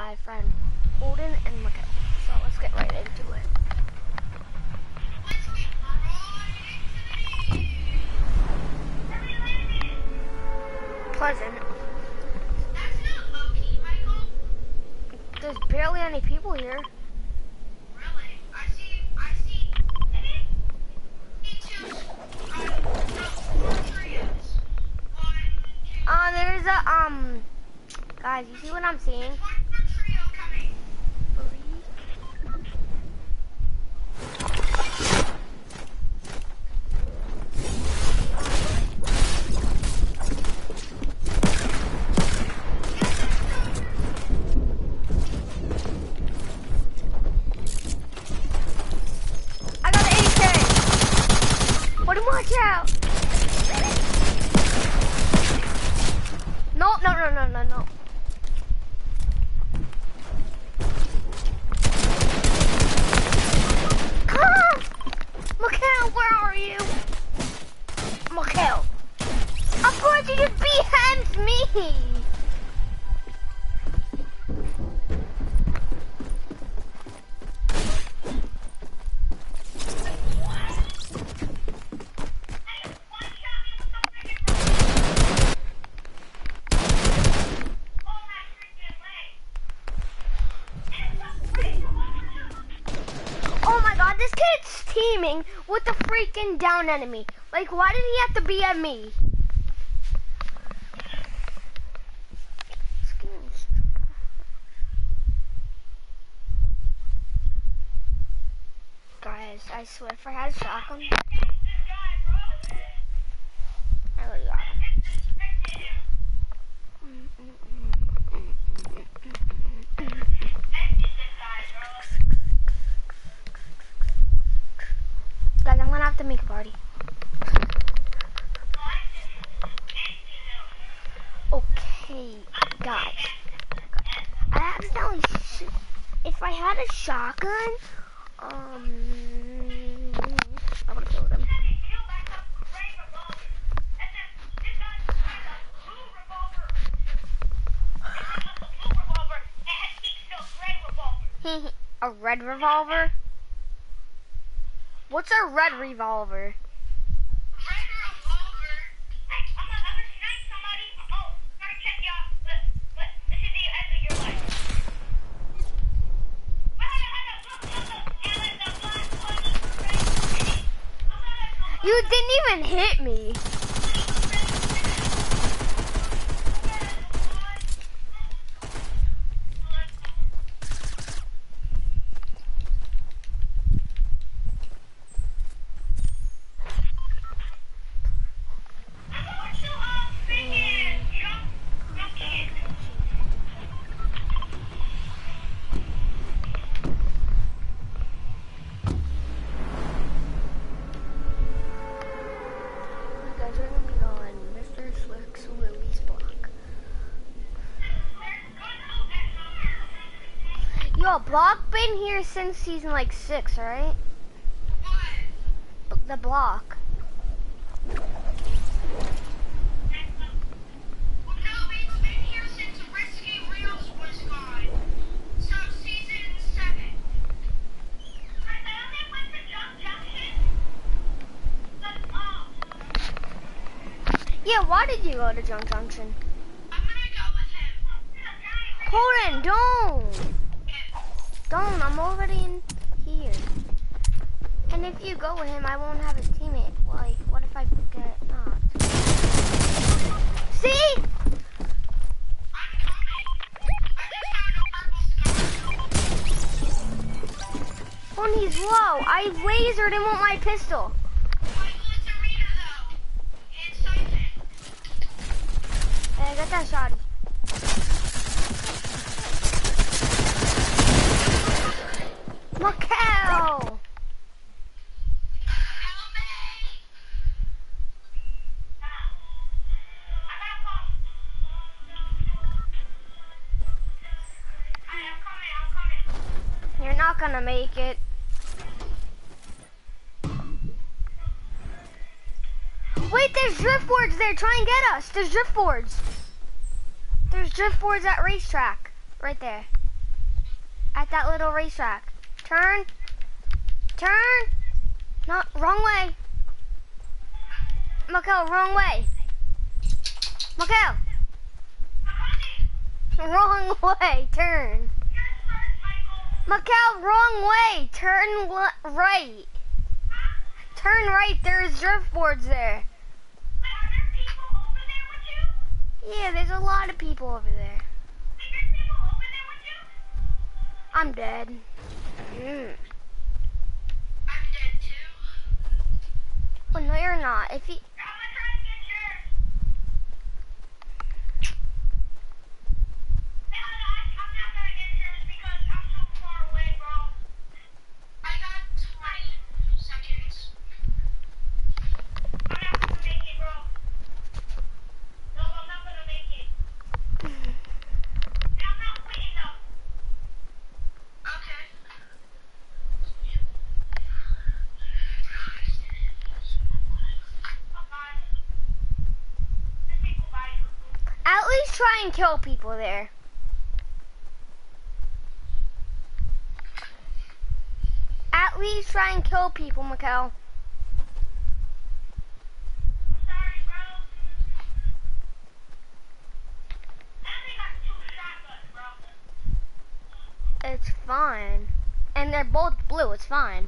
my friend Holden and Mikhail. So let's get right into it. Pleasant. That's not low-key, Michael. There's barely any people here. Really? I see two, trios. One, two. There's a, guys, you see what I'm seeing? There's one more trio coming. I got an AK! What do you watch out? No. Come on! Mikhail, where are you? Mikhail. Of course you just beheads me! Oh my god, this kid's teaming with the freaking down enemy. Like, why did he have to be at me? Guys, I swear if I had a shotgun, I would've got him. Guys, I'm gonna have to make a party. Okay, guys. I accidentally if I had a shotgun, I would've killed him. A red revolver? What's a red revolver? You didn't even hit me. Yo, Block been here since season like 6, right? What? The Block. No, it's been here since Risky Reels was gone. So season 7. I only went to Jump Junction. Yeah, why did you go to Jump Junction? I'm gonna go with him. Holden, don't! Don't, I'm already in here. And if you go with him, I won't have his teammate. Like, what if I get knocked? See? I'm coming. I just found a purple scar. When he's low, I lasered him with my pistol. Michael, it's Arena though. It's Siphon. Hey, I got that shot. Mikhail! You're not gonna make it. Wait, there's driftboards there. Try and get us. There's driftboards. There's driftboards at racetrack. Right there. At that little racetrack. Turn. Turn. No, wrong way. Michael, wrong way. Michael. Wrong way. Turn. Michael, wrong way. Turn right. Turn right. There's surfboards there. Are there people over there with you? Yeah, there's a lot of people over there. There's people over there with you? I'm dead. I'm dead too. Oh, no, you're not. If you... I'm gonna try and get yours. No, I'm not gonna get yours because I'm so far away, bro. I got 20 seconds. I'm not gonna make it, bro. No, I'm not gonna make it. And I'm not quitting though. Okay. Oh God. Just say goodbye. At least try and kill people there. At least try and kill people, Mikkel. I'm sorry, bro. I only got 2 shotguns, bro. It's fine. And they're both blue, it's fine.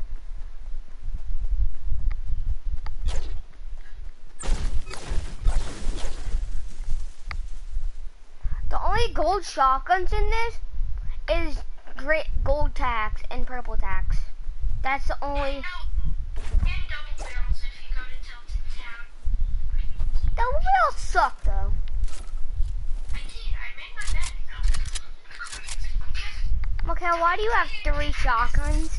The only gold shotguns in this is great gold tax and purple tax. That's the only... And double barrels if you go to Tilted Town. Double barrels suck though. I did. I made my bed. Mikkel, why do you have 3 shotguns?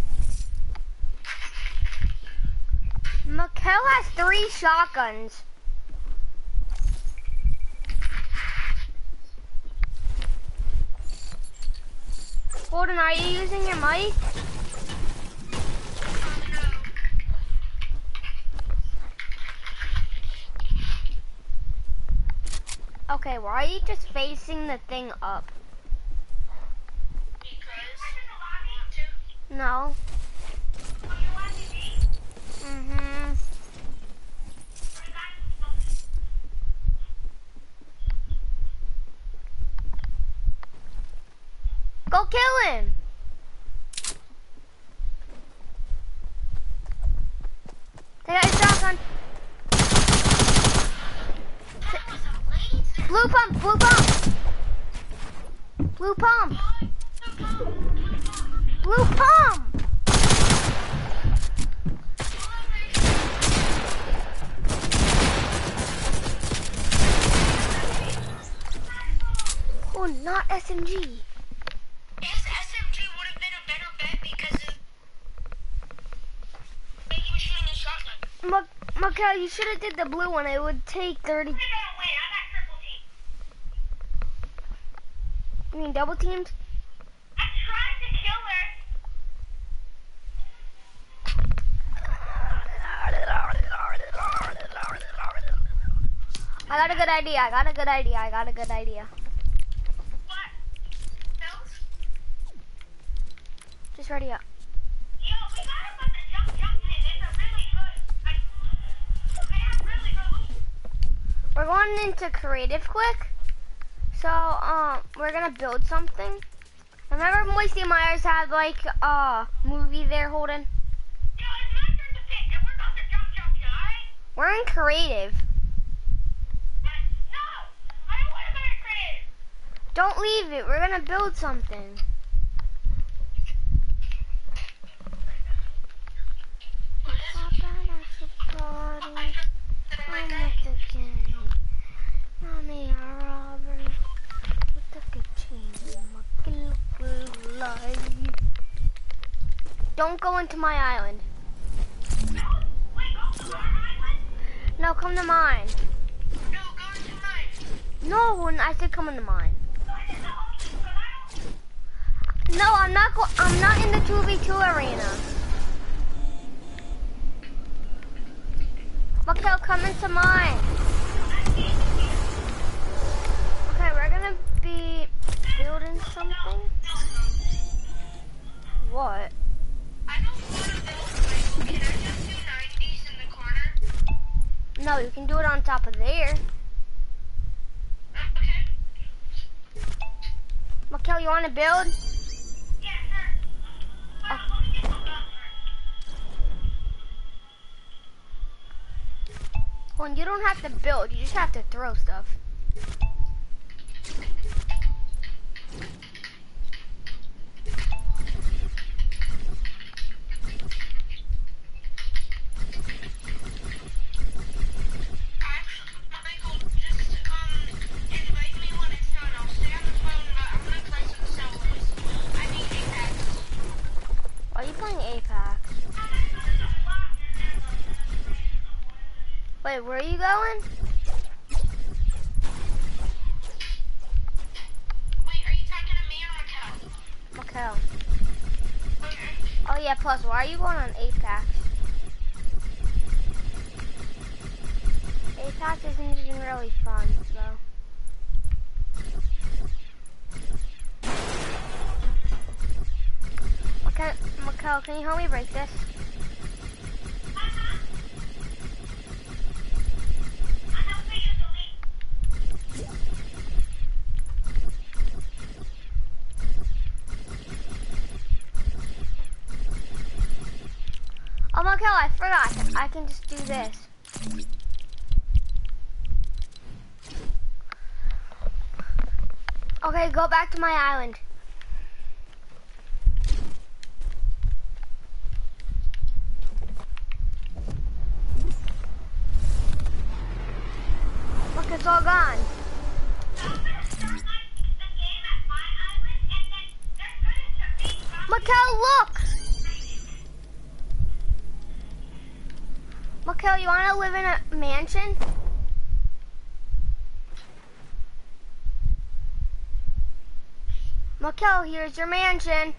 Mikkel has 3 shotguns. Golden, are you using your mic? Okay, why are you just facing the thing up? Because I want to. No. Oh, you want to be? Mm-hmm. Go kill him! They got a shotgun. Blue pump, blue pump! Blue pump! Blue pump! Oh, not SMG. Yes, SMG would have been a better bet because he was shooting a shotgun. Mikkel, you should have did the blue one. It would take 30. I gotta win. I got triple team. You mean double teamed? I tried to kill her. I got a good idea. I got a good idea. I got a good idea. What? Pills? Just ready up. Yo, we gotta put the jump in. It's a really good. They have really good loot. We're going into creative quick. So, we're gonna build something. Remember Moisty Myers had like a movie there, Holden? Yo, it's my turn to pick, and we're about to jump, alright? We're in creative. No! I don't want to go to creative! Don't leave it. We're gonna build something. Don't go into my island. No? Wait, go to our island? No, come to mine. No, go into mine. No, I said come into mine. Go into the ocean, but I don't... No, I'm not in the 2v2 arena. Mikkel, come into mine. Okay, we're gonna be building something. What? I don't want to build Michael. Can I just do 90s in the corner? No, you can do it on top of there. Okay. Mikhail, you want to build? Yeah, sure. Let me get some stuff first. Well, you don't have to build. You just have to throw stuff. Michael, just invite me when it's done. I'll stay on the phone, but I'm gonna play some solos. I need Apex. Why are you playing Apex? Wait, where are you going? Wait, are you talking to me or Mikhail? Mikhail. Okay. Oh yeah, plus why are you going on Apex? Apex isn't even really fun, though. Okay, Mikhail, can you help me break this? Oh, Mikhail, I forgot. I can just do this. Okay, go back to my island. Look, it's all gone. Mikhail, look! Mikhail, you want to live in a mansion? Mikhail, here's your mansion.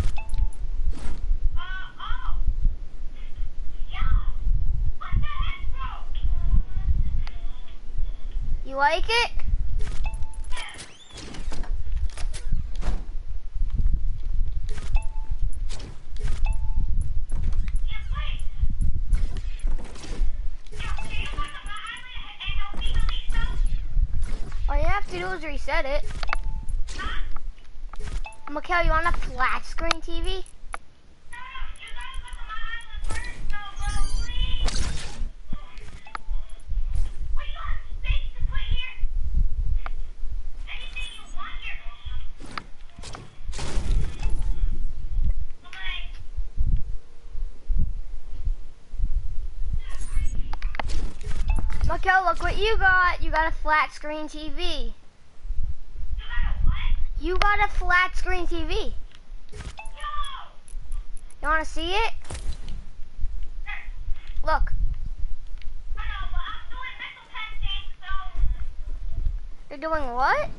You like it? All you have to do is reset it. Mikhail, you want a flat screen TV? Mikhail, look what you got. You got a flat screen TV. You got a flat screen TV. You want to see it? Look. You're doing what?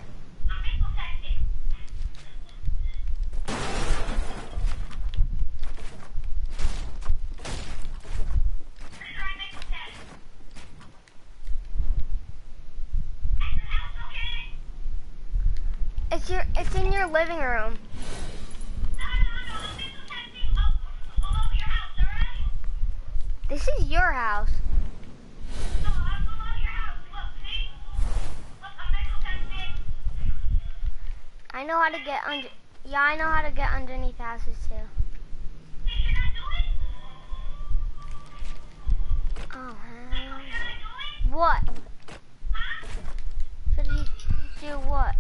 It's in your living room. This is your house. I know how to get under. Yeah, I know how to get underneath houses too. Oh, what? Should you do what?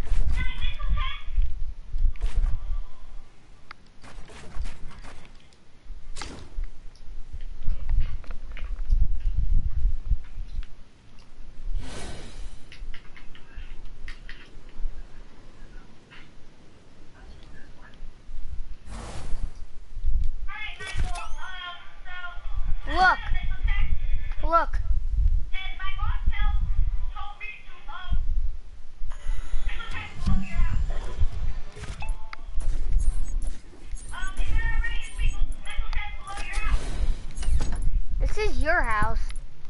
Look. Look. This is your house.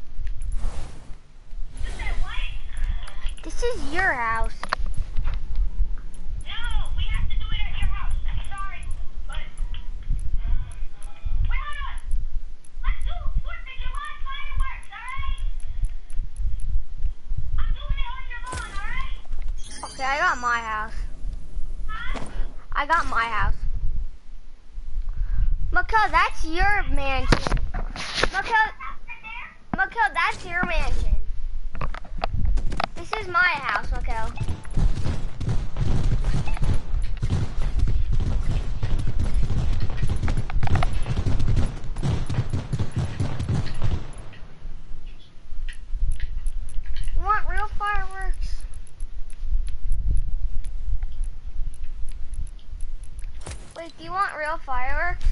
This is your house. No, we have to do it at your house. I'm sorry, but my house. I got my house. Mikkel, that's your mansion. Mikkel, that's your mansion. This is my house, Mikkel. You want real fireworks? Wait, do you want real fireworks?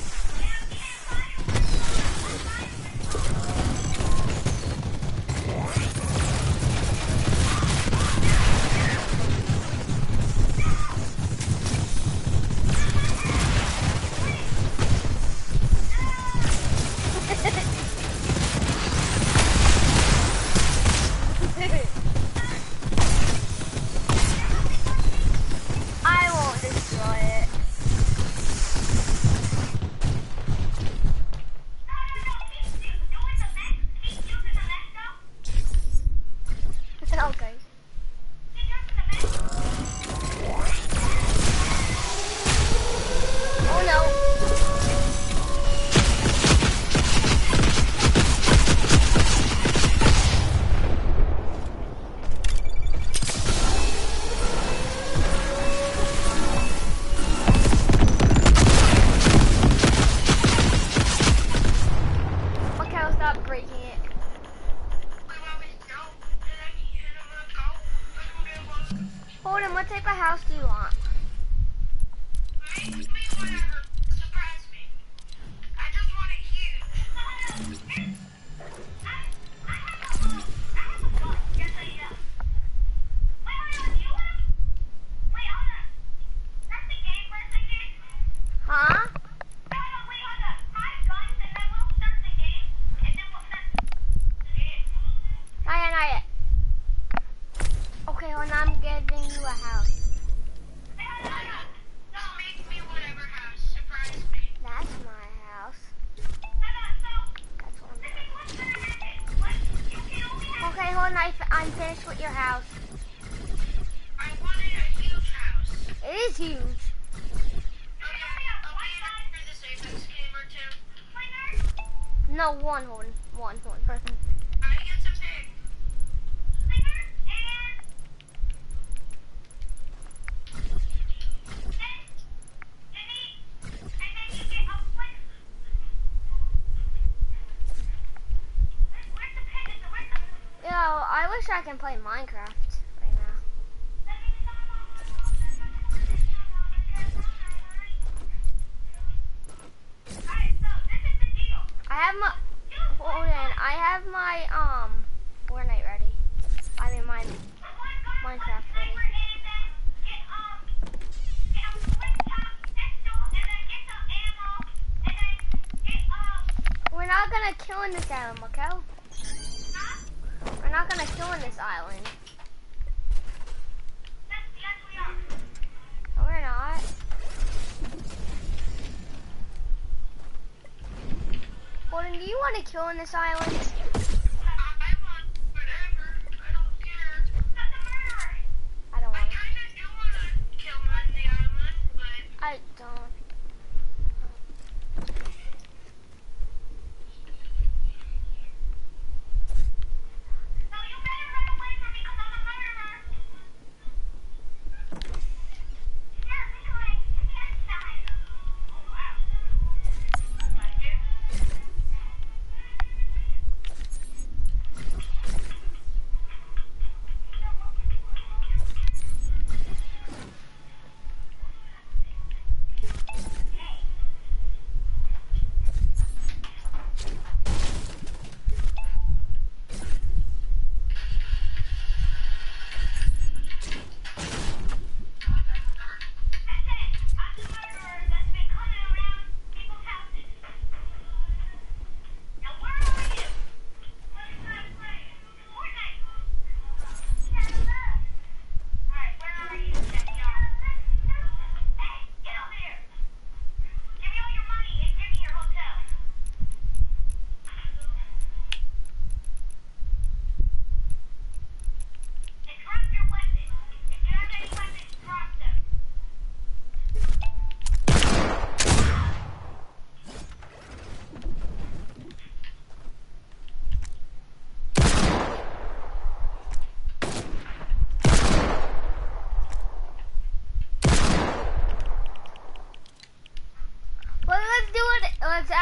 I won't destroy it. Okay. Oh no. Okay, I'll stop breaking it. Hold on, what type of house do you want? Make me whatever. Surprise me. I just want it huge. I have a gun. Yes, I do. Wait, hold on. You want? Wait, hold on. That's the game for a second. Huh? Wait, hold on. 5 guns, and then we'll start the game, and then we'll start the game. Not yet. Okay, hold on, I'm giving you a house. No, make me whatever house. Surprise me. That's my house. That's one. Okay, hold on, I'm finished with your house. I wanted a huge house. It is huge. Okay, for this Apex game or 2. No, one, hold on. One person. I get to pick. Yo, I wish I can play Minecraft right now. I have my, hold on, I have my, Fortnite ready. I mean, my Minecraft ready. We're not gonna kill in this island, Mikkel. We're not gonna kill in this island. No, we're not. Gordon, do you want to kill in this island? I want whatever. I don't care. I don't I want to. kind of do want to kill on the island, but I don't. no, you better run away from me because I'm a murderer. Yeah, think like inside. Oh wow. Like it.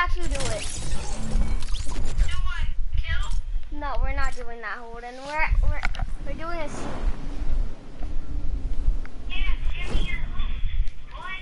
watch you do it. Do what? Kill? No, we're not doing that, Holden. We're doing a scene. Yeah, Jimmy, you're boy.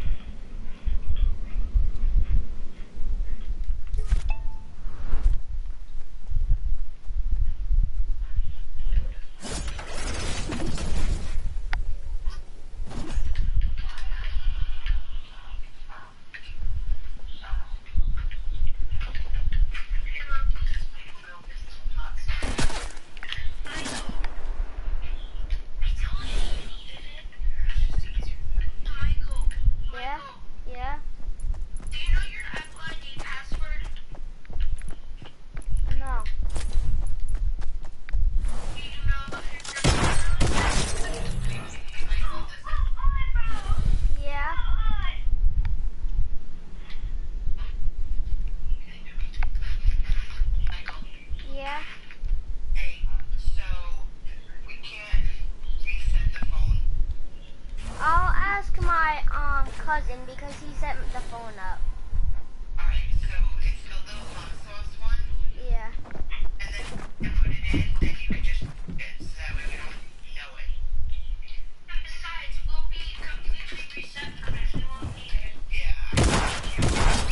Yeah? Yeah? Do you know your Apple ID password? No. Do you know if you're Yeah? Yeah? Hey, so we can't reset the phone? I'll ask my cousin because he set the phone up. Alright, so it's the little hot sauce one, Yeah. and then you put it in, and you can just it, so that way we don't know it. And besides, we'll be completely reset from it, we won't need it. Yeah.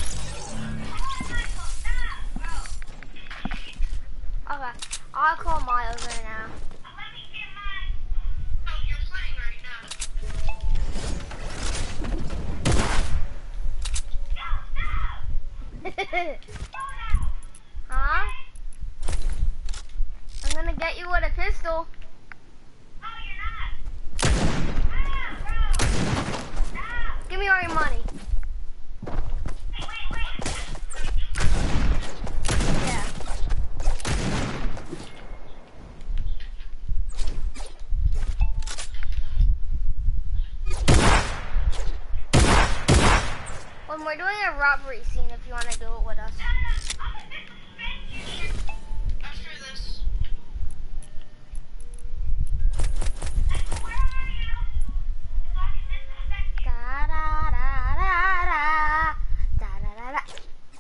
Okay. I'll call Miles right now. Let me get mine. Oh, you're playing right now. Huh? I'm gonna get you with a pistol. Oh, you're not. Give me all your money. Wait. Yeah. When we're doing a robbery scene, if you want to do it with us. After this. Da da da da da da da da da.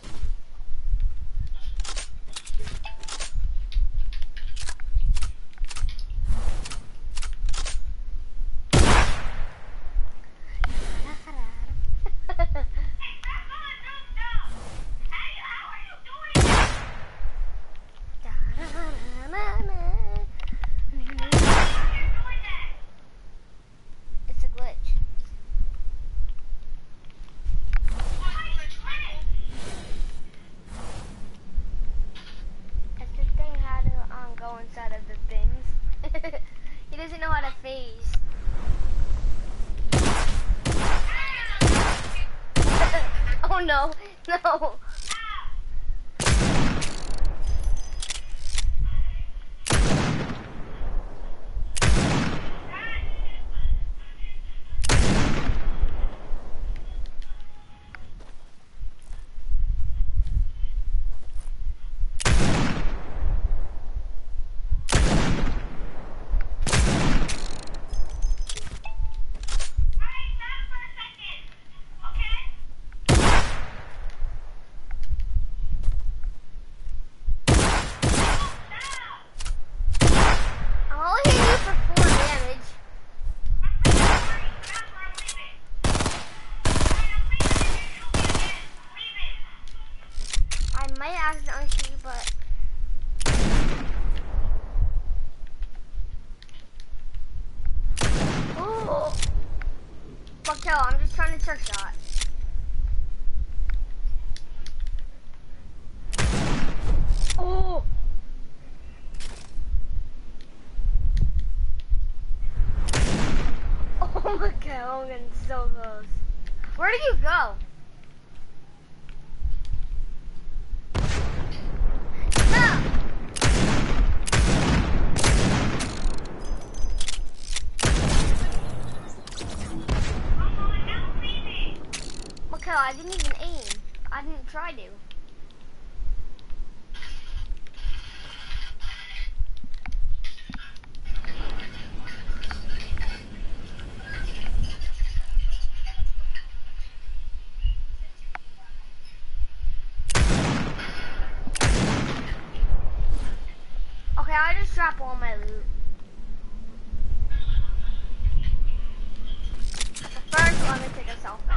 It's a glitch. It's the thing how to go inside of the things. He doesn't know how to phase. Oh no, no. I'll only hit you for 4 damage. I might accidentally shoot you, but oh, fuck hell! I'm just trying to trick shot. Oh. Oh my god, I'm getting so close. Where did you go? No! Okay, I didn't even aim. I didn't try to. drop all my loot. But first, let me take a selfie.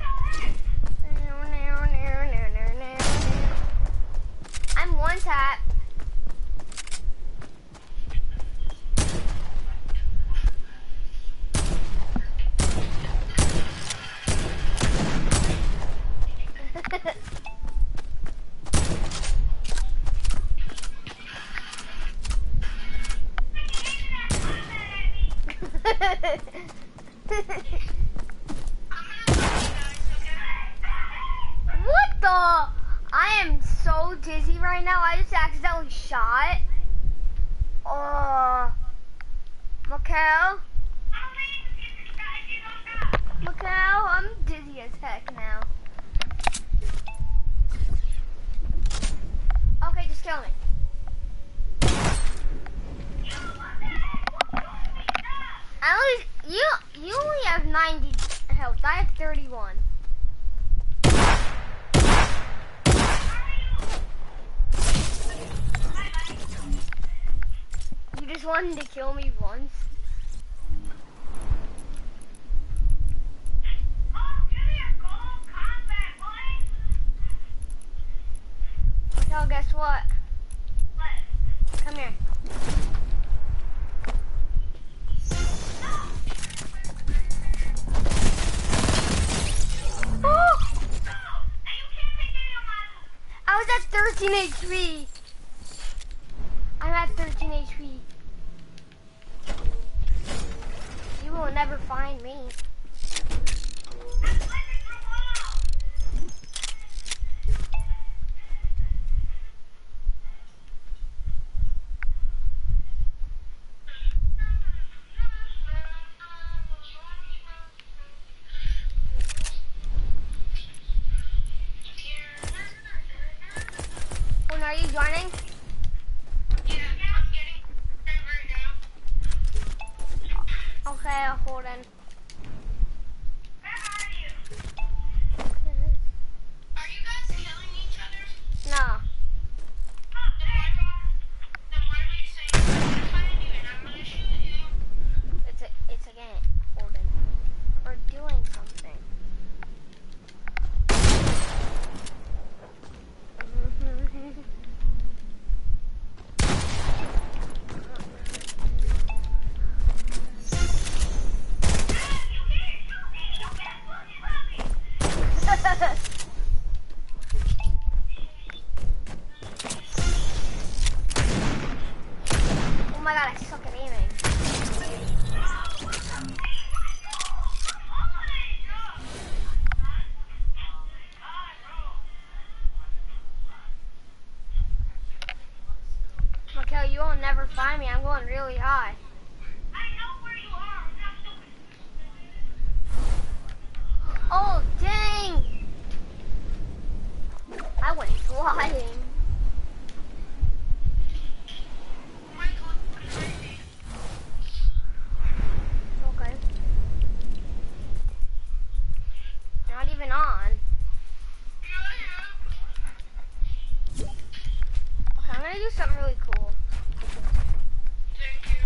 I'm one tap. What the? I am so dizzy right now. I just accidentally shot. Oh, Mikhail? Mikhail, I'm dizzy as heck now. Okay, just kill me. At least you only have 90 health. I have 31. You just wanted to kill me once. So guess what? Come here. I was at 13 HP. I'm at 13 HP. You will never find me. Are you joining? Yeah, I'm getting there right now. Okay, I'll hold in. Where are you? Are you guys killing each other? No. Then why are you saying I'm gonna find you and I'm gonna shoot you? It's again, Holden. We're doing something. Oh my god, I suck at aiming. Mikhail, you will never find me. I'm going really high. I know where you are. Oh, dang! I went flying. Okay. Not even on. Okay, I'm gonna do something really cool. Thank you.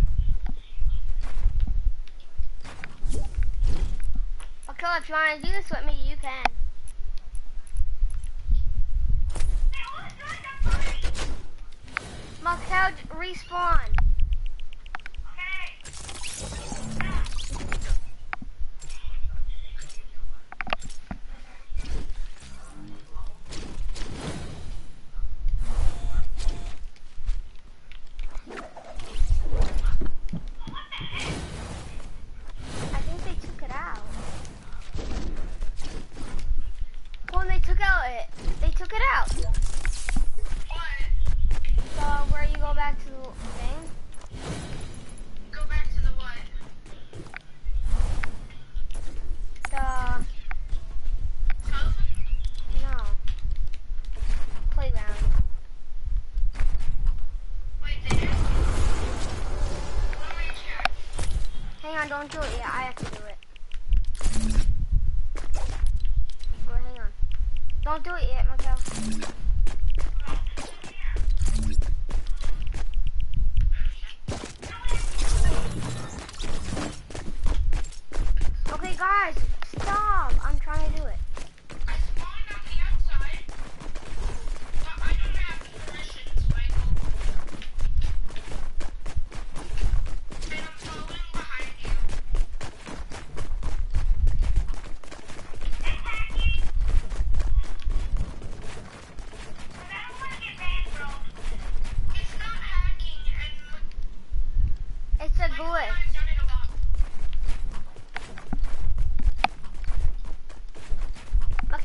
Okay, if you wanna do this with me, you can. Mikhail, respawn. I think they took it out. Well, they took it out. What? So where you go back to the thing? Go back to the what? House? No. Playground. Wait, they did? Let me check. Hang on, don't do it yet. I have to do it. Oh, hang on. Don't do it yet, Mikhail.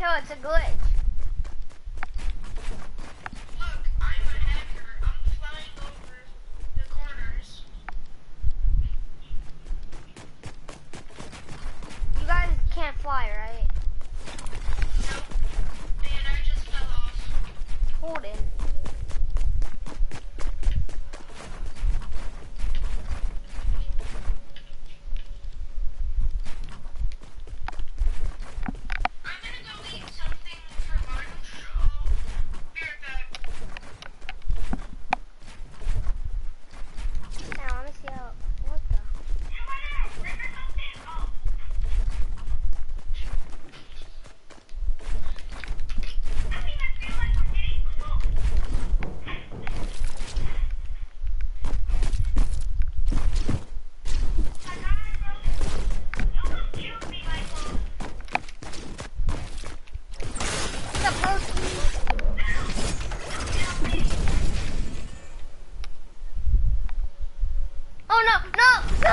No, it's a glitch. Look, I'm a hacker. I'm flying over the corners. You guys can't fly, right? Nope. And I just fell off. Hold it. I'm gonna go eat something for lunch. I'll be right back. I wanna see how. What the? You wanna rip or something? Oh. I don't even feel like we're getting close. My God, bro. You almost killed me, Michael. What's up, Loki? Oh no, no, no!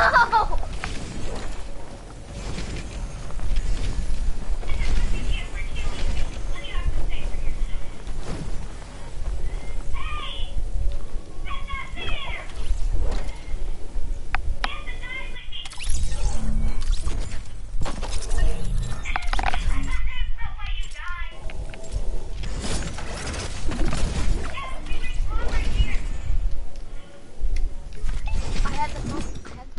I had the phone.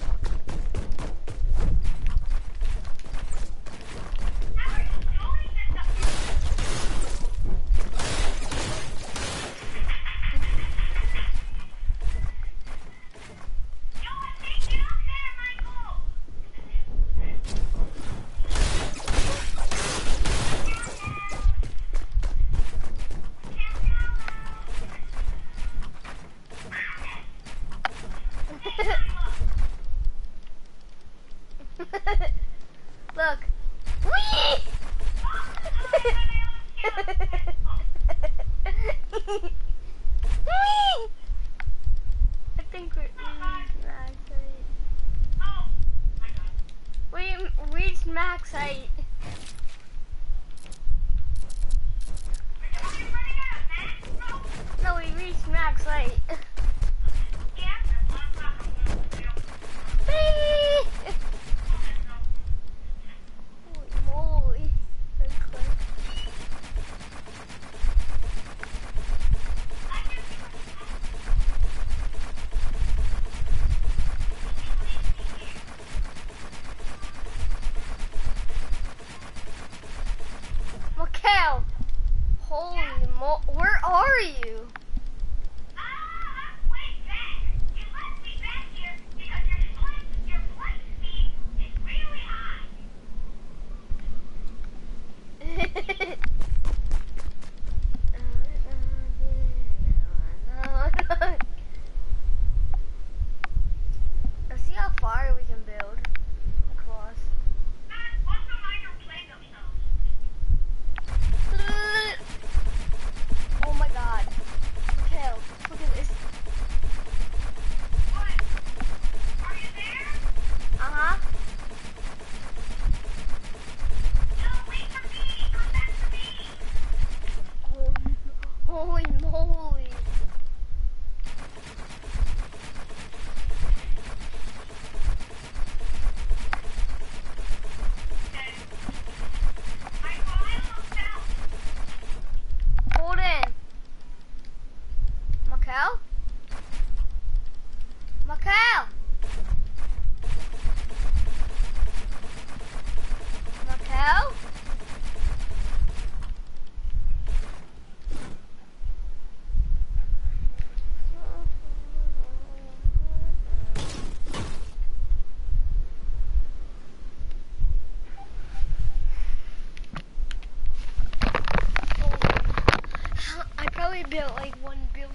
Look. Whee! Whee! I think we reached max height. We reached max height. No, we reached max height. Whee! Holy moly. That's quick. Mikhail! Holy where are you? Let's see how far we can build across. Oh my god. Mikhail, look at this. Uh-huh. Holy moly. Hold in. Mikhail? Mikhail? Mikhail? I probably built like 1 billion.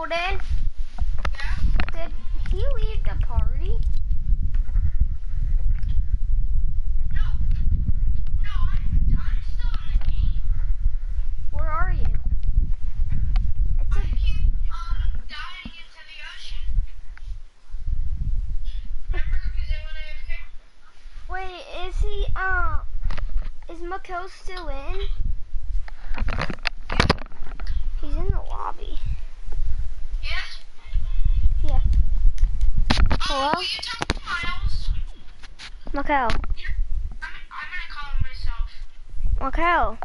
Golden, Yeah? did he leave the party? No. No, I'm still in the game. Where are you? It's I a, keep dying into the ocean. Remember? Because I went AFK? wait, is Mikkel still in? He's in the lobby. Yes? Yeah. Hello? Will you talk to Miles? Mikkel. I'm gonna call him myself. Mikkel.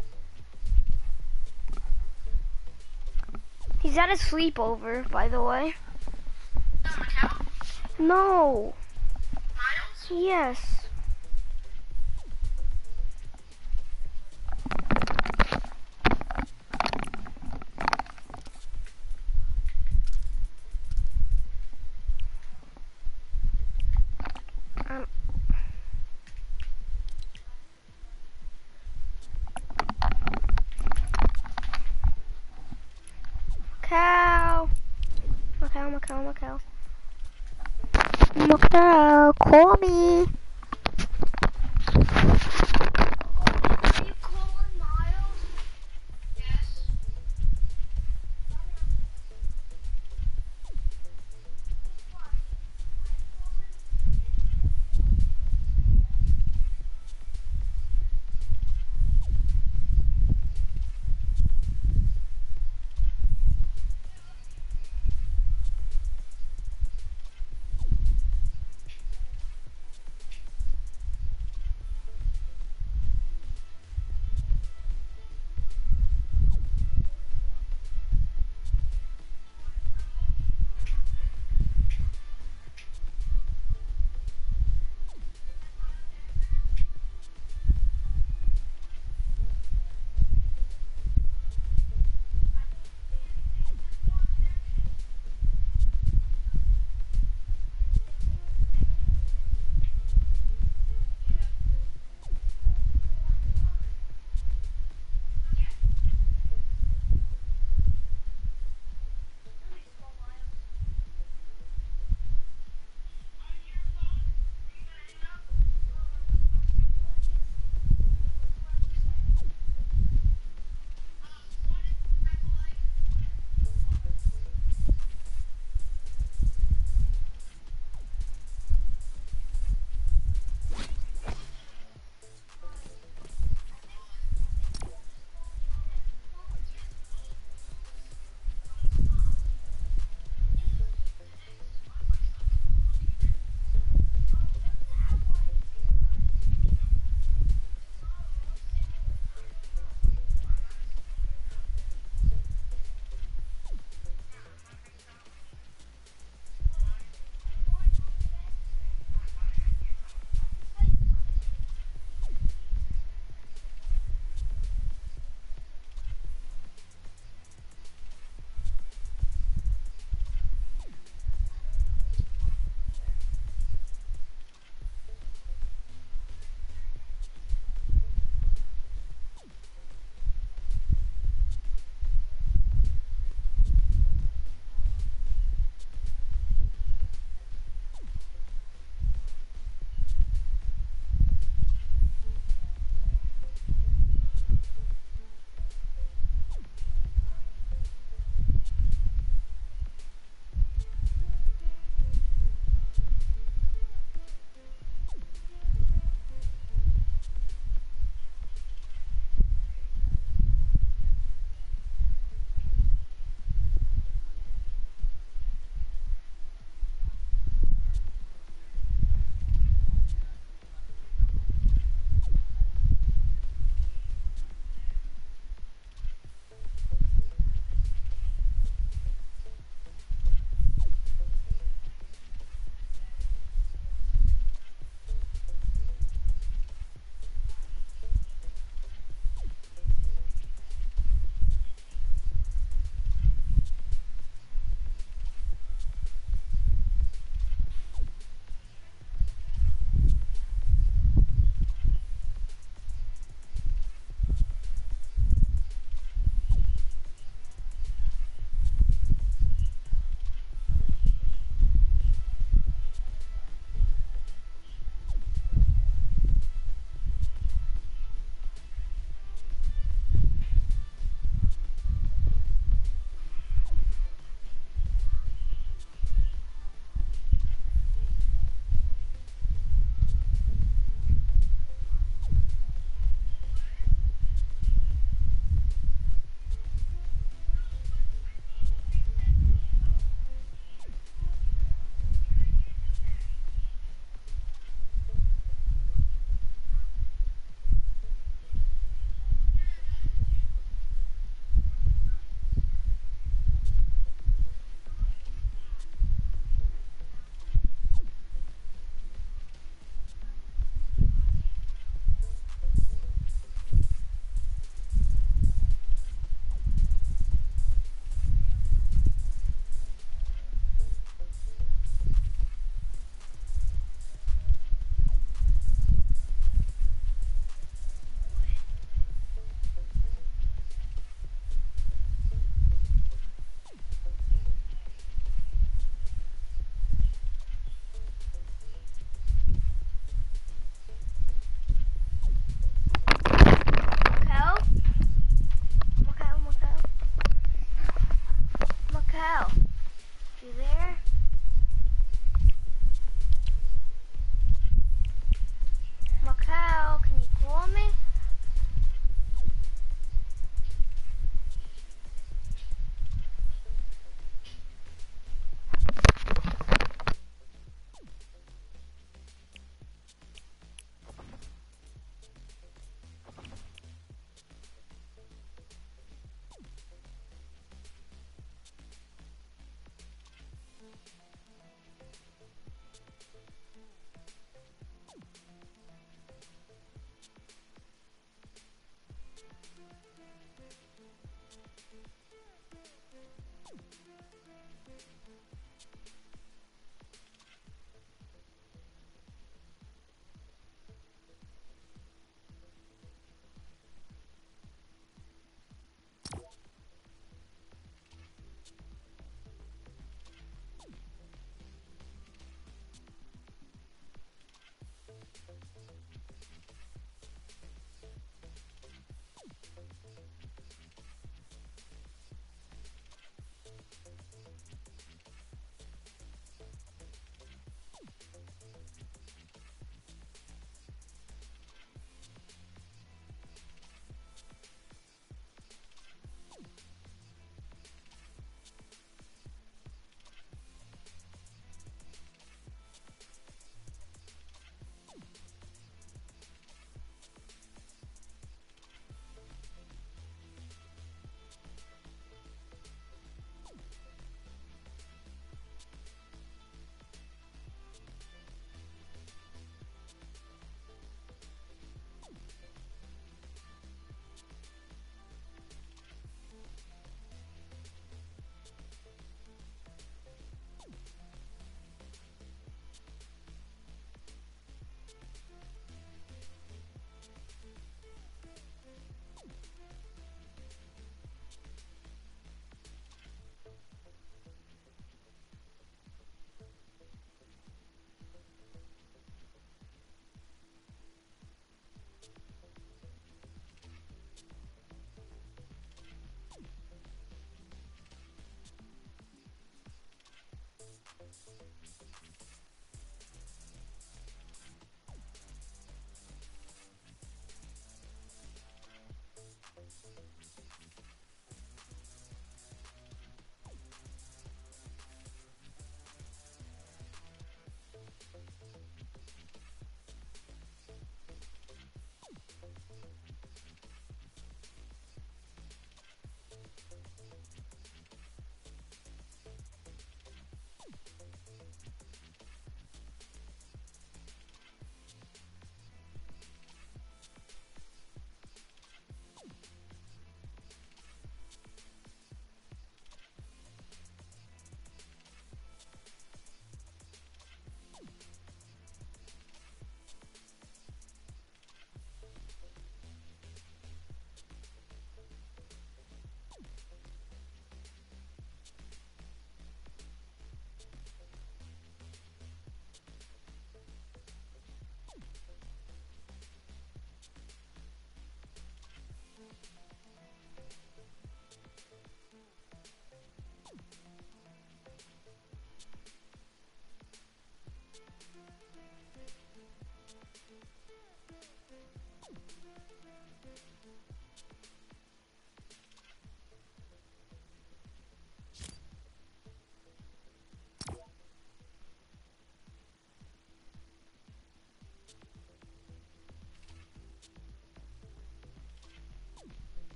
He's at a sleepover, by the way. No, Mikkel? No. Miles? Yes. Macau. Macau, Macau, Macau. Macau, call me. Are you calling Miles? Yes.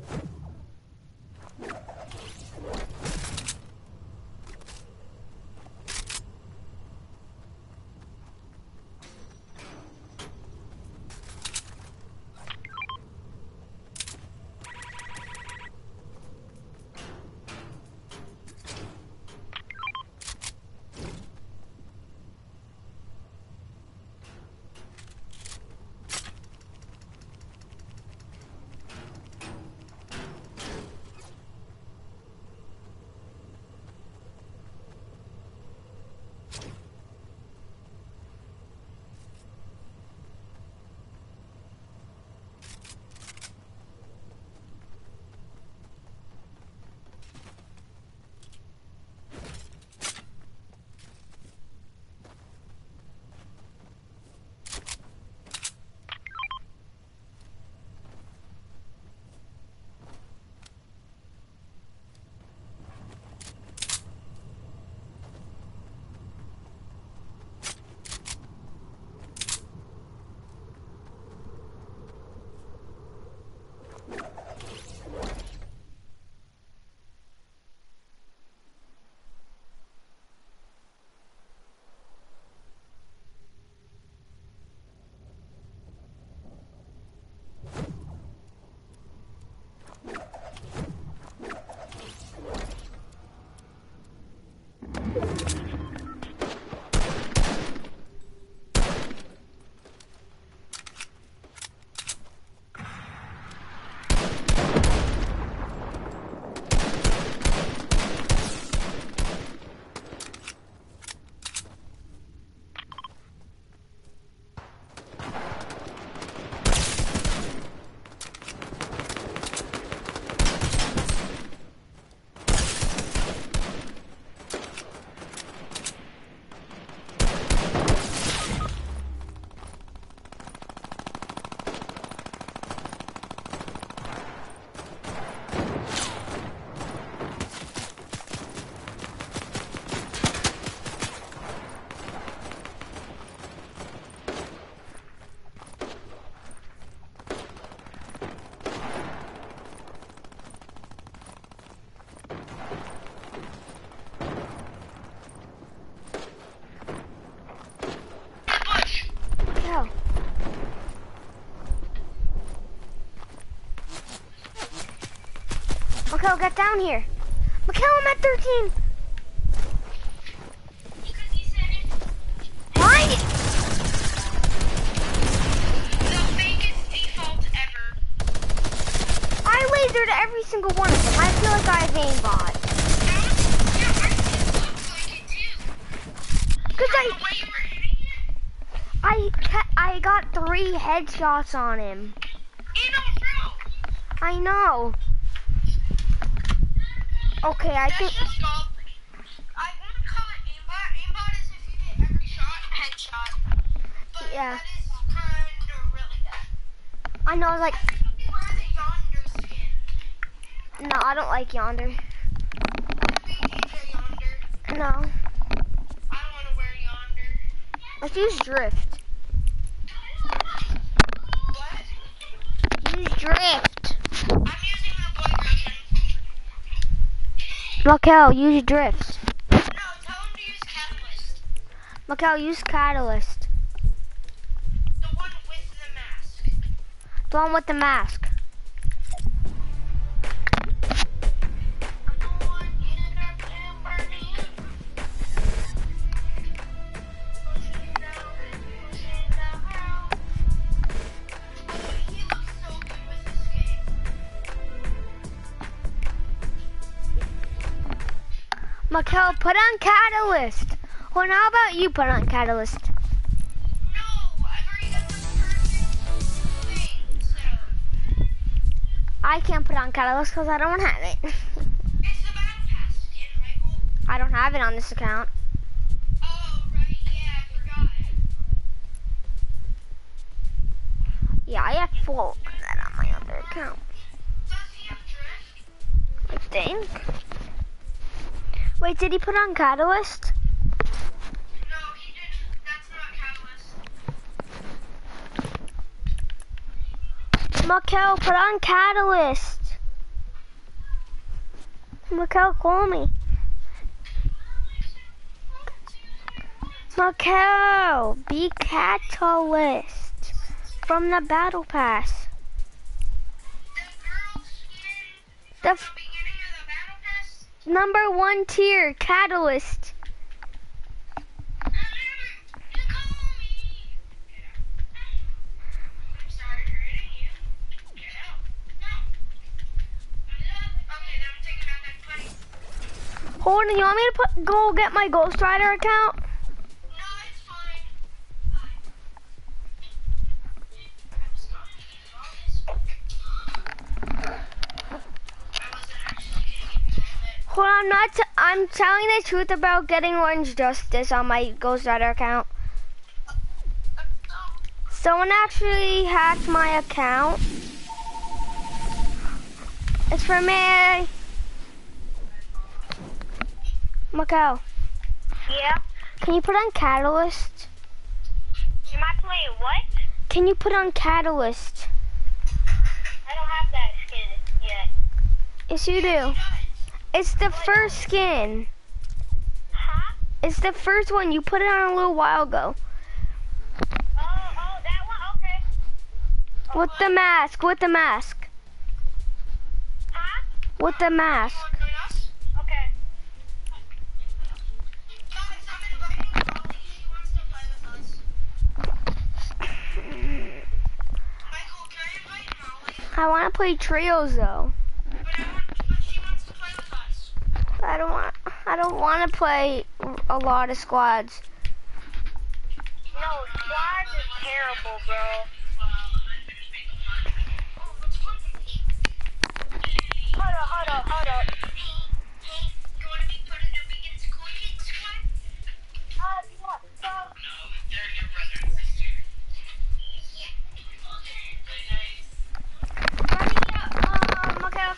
Mikhail, get down here. Mikhail, I'm at 13. Because he said it. Why? The fakest default ever. I lasered every single one of them. I feel like I have aimbot. Yeah, I think it looks like it too. Cause The way you were hitting it. I got 3 headshots on him. In a row. I know. Okay, I That's think. just golf. I want to call it aimbot. Aimbot is if you hit every shot, headshot. But Yeah. that is kind of really bad. I know, like, Wear the Yonder skin. no, I don't like Yonder. I want to be DJ Yonder. No, I don't want to wear Yonder. let's use Drift. What? Use Drift. I'm using the boy version. Mikhail, use Drift. No, tell him to use Catalyst. Mikhail, use Catalyst. The one with the mask. The one with the mask. I'm the one in our Lamborghini. Pushing down and pushing down. He looks so good with this game. Mikhail, put on Catalyst. Well, how about you put on Catalyst? No, I've already got the perfect thing set up. I can't put on Catalyst because I don't have it. It's the Battle Pass skin, Michael. I don't have it on this account. Oh, right, yeah, I forgot. Yeah, I have full of that on my other account. Does he have drift? I think. Wait, did he put on Catalyst? No, he didn't. That's not Catalyst. Mikhail, put on Catalyst. Mikkel, call me. Mikkel, be Catalyst from the Battle Pass. The girl skin from the beginning of the Battle Pass? Number 1 tier, Catalyst. You call me. I'm sorry for hitting you. Get out. No. Okay, then I'm taking out that fight. Hold on, you want me to go get my Ghost Rider account? No, it's fine. Hold on, I'm telling the truth about getting Orange Justice on my Ghost Rider account. Someone actually hacked my account. It's for me. Mikkel. Yeah? Can you put on Catalyst? Am I playing what? Can you put on Catalyst? I don't have that skin yet. Yes, you do. It's the first skin. Huh? It's the first one. You put it on a little while ago. Oh, that one? Okay. With the mask, with the mask. Huh? With the mask. Okay. Guys, I'm inviting Holly. She wants to play with us. Michael, can I invite Molly? I want to play trios though. But she wants to play with us. I don't want to play a lot of squads. No, squads is terrible, bro. Hold up. Hey, you want to be put in a Wiggins Cool Kids squad? What? No, they're your brother and sister. Yeah. Okay, nice.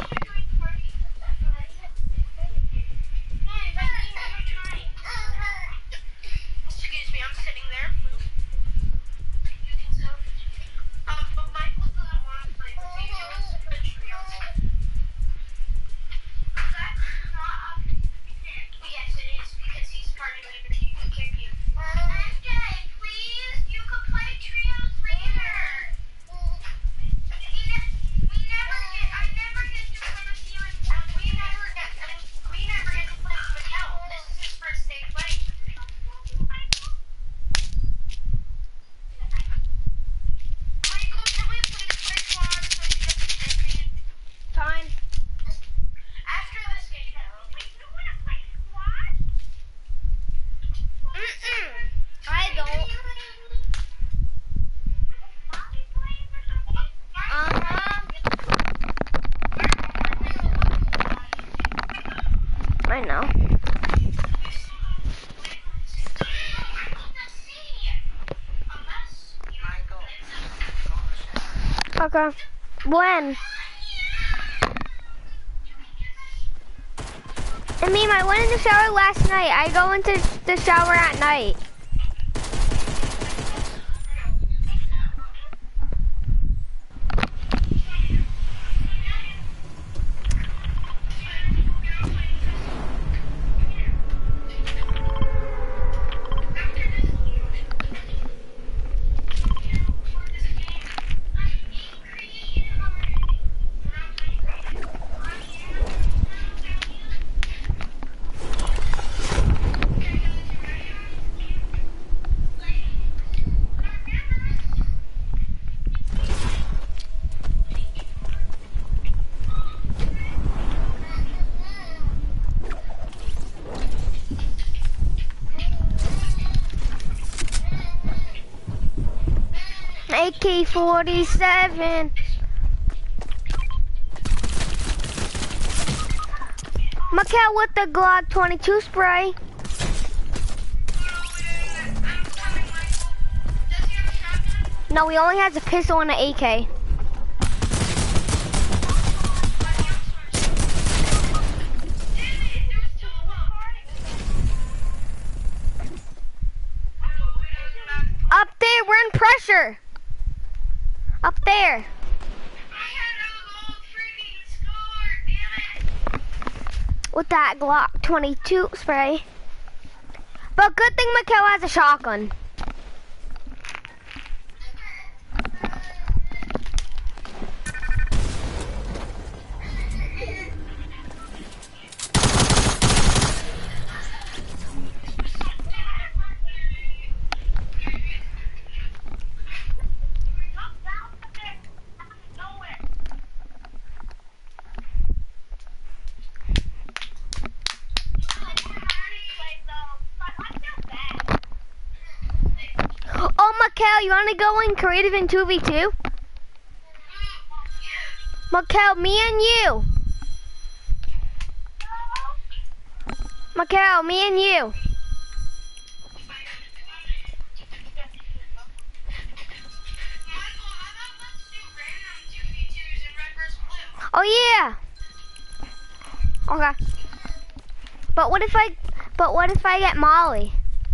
Excuse me, I'm sitting there. You can tell. But Michael doesn't want to play with me. He wants to play trios. That's not up to him. Yes, it is, because he's part of it. He can kick you. MJ, please, you can play trios later. I never get to play with you, and we never get to play with Mikkel. This is his first day playing. Michael, can we please play squads so you get the champion? Fine. After this game. Wait, you want to play squads? I don't. I know. Okay. When? I mean, I went in the shower last night. I go into the shower at night. AK-47. Mikkel with the Glock 22 spray. No, he only has a pistol and an AK. Up there, we're in pressure. Up there. I had a gold freaking score, damn it. with that Glock 22 spray. But good thing Mikhail has a shotgun. Oh, Mikhail, you want to go in creative in 2v2? Mikhail, me and you. Mikhail, me and you. Oh yeah. Okay. But what if I get Molly?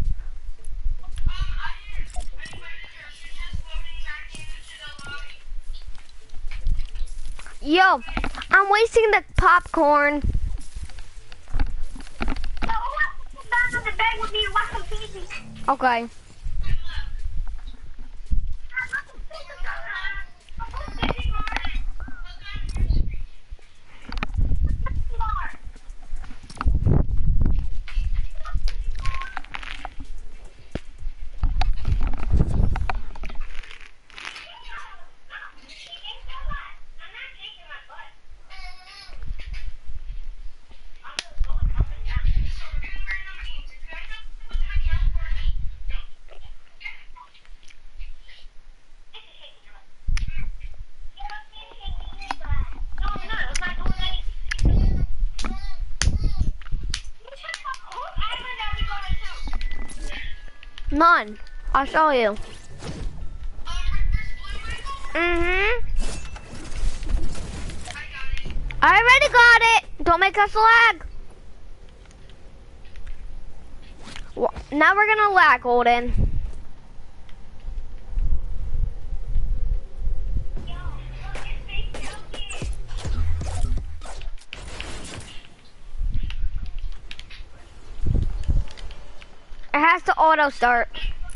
Yo, I'm wasting the popcorn. Okay. None. I'll show you. I already got it. Don't make us lag. Now we're gonna lag, Golden. It has to auto start.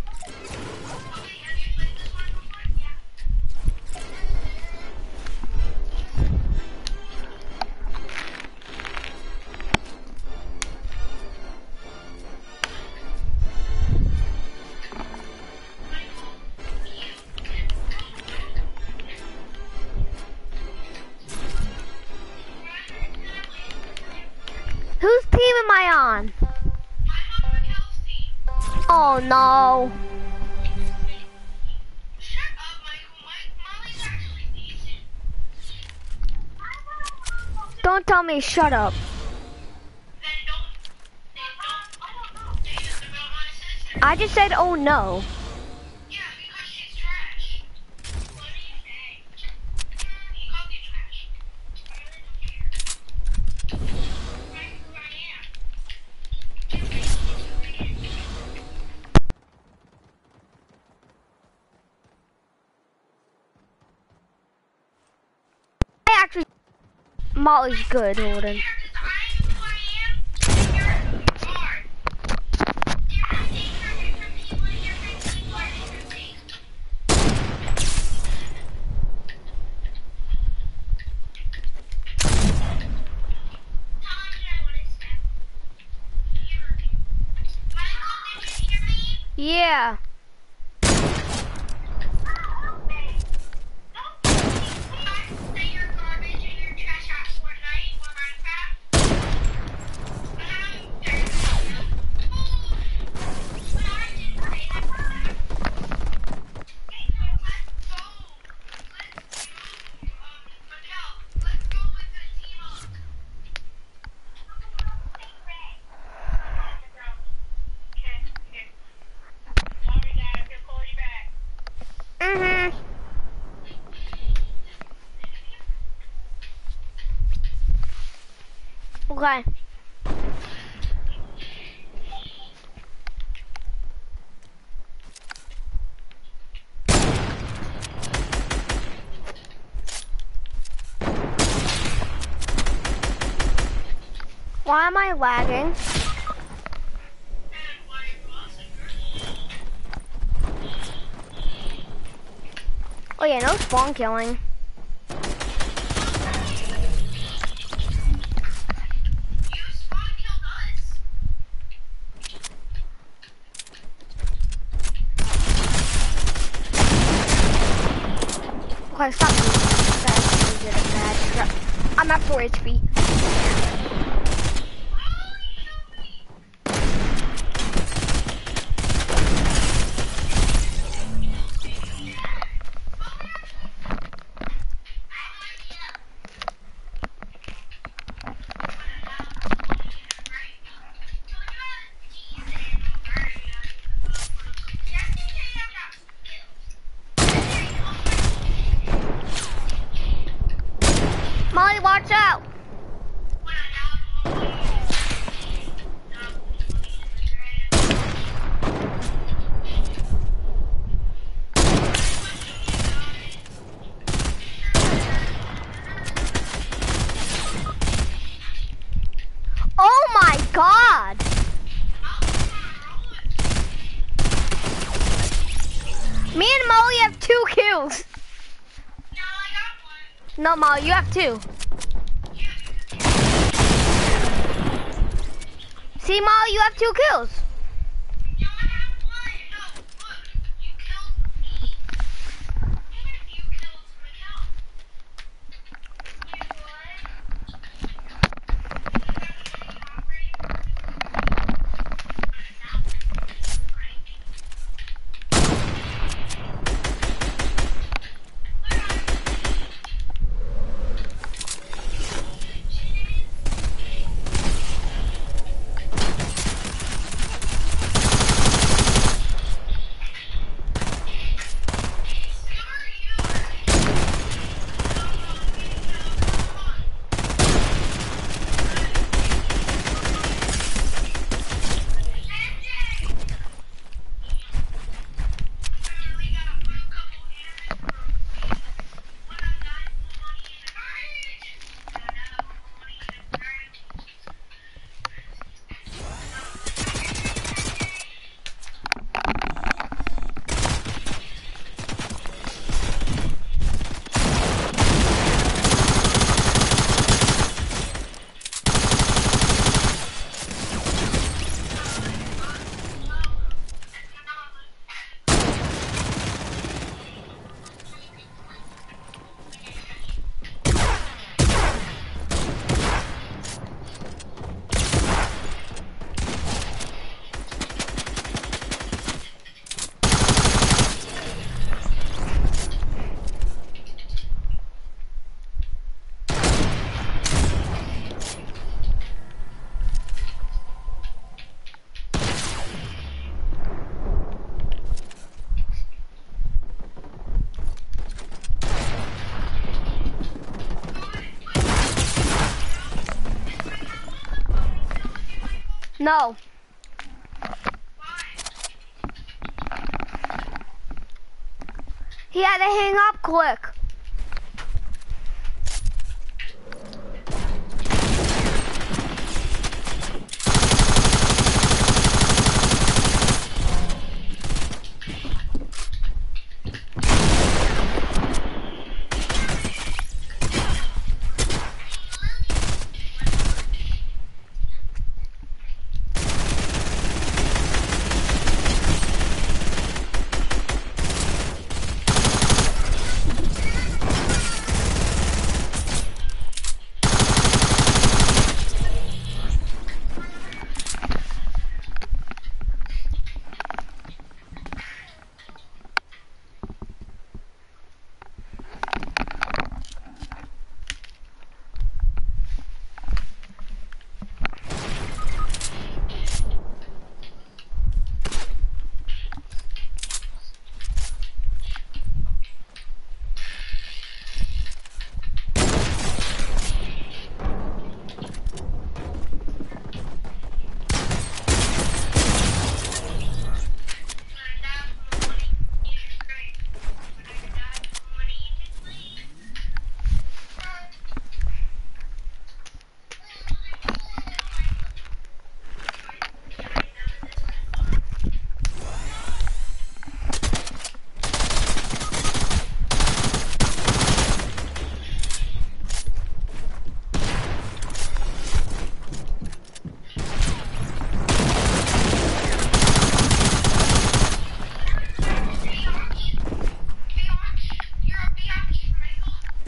Whose team am I on? Oh no. Shut up, Michael. Molly's actually decent. Don't tell me shut up. They don't know my sister. I just said oh no. Yeah, because she's trash. What are you saying? He called you trash. I really don't care. Right who I am. I actually Molly's good, Holden. Yeah. Okay. Why am I lagging? Oh yeah, no spawn killing. Okay, stop. I'm at 4 HP. Molly, watch out! Oh my god! Me and Molly have 2 kills. No, Molly, you have 2. See, Molly, you have 2 kills. No. He had to hang up quick.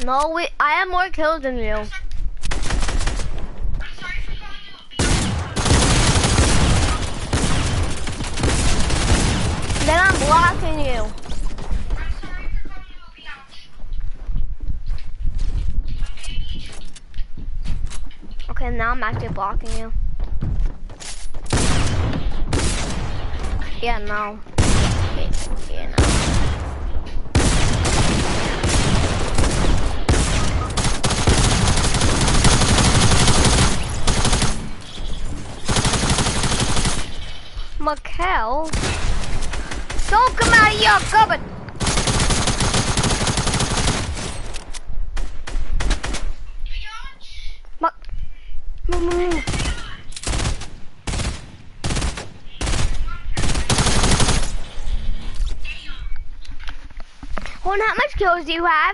No, I have more kills than you. I'm sorry for calling you a bitch. Then I'm blocking you. I'm sorry for calling you a bitch. Okay, now I'm actually blocking you. Yeah, no. Yeah, no. Mikkel, don't come out of your cupboard. Move. Hold on, how much kills do you have?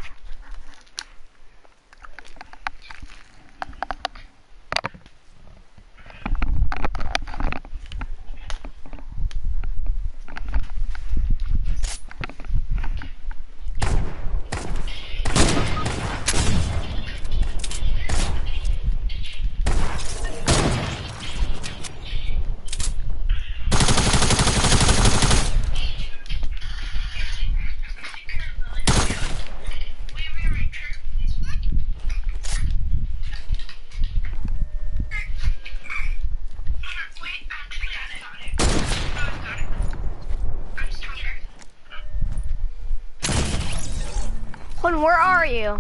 Hold on, where are you?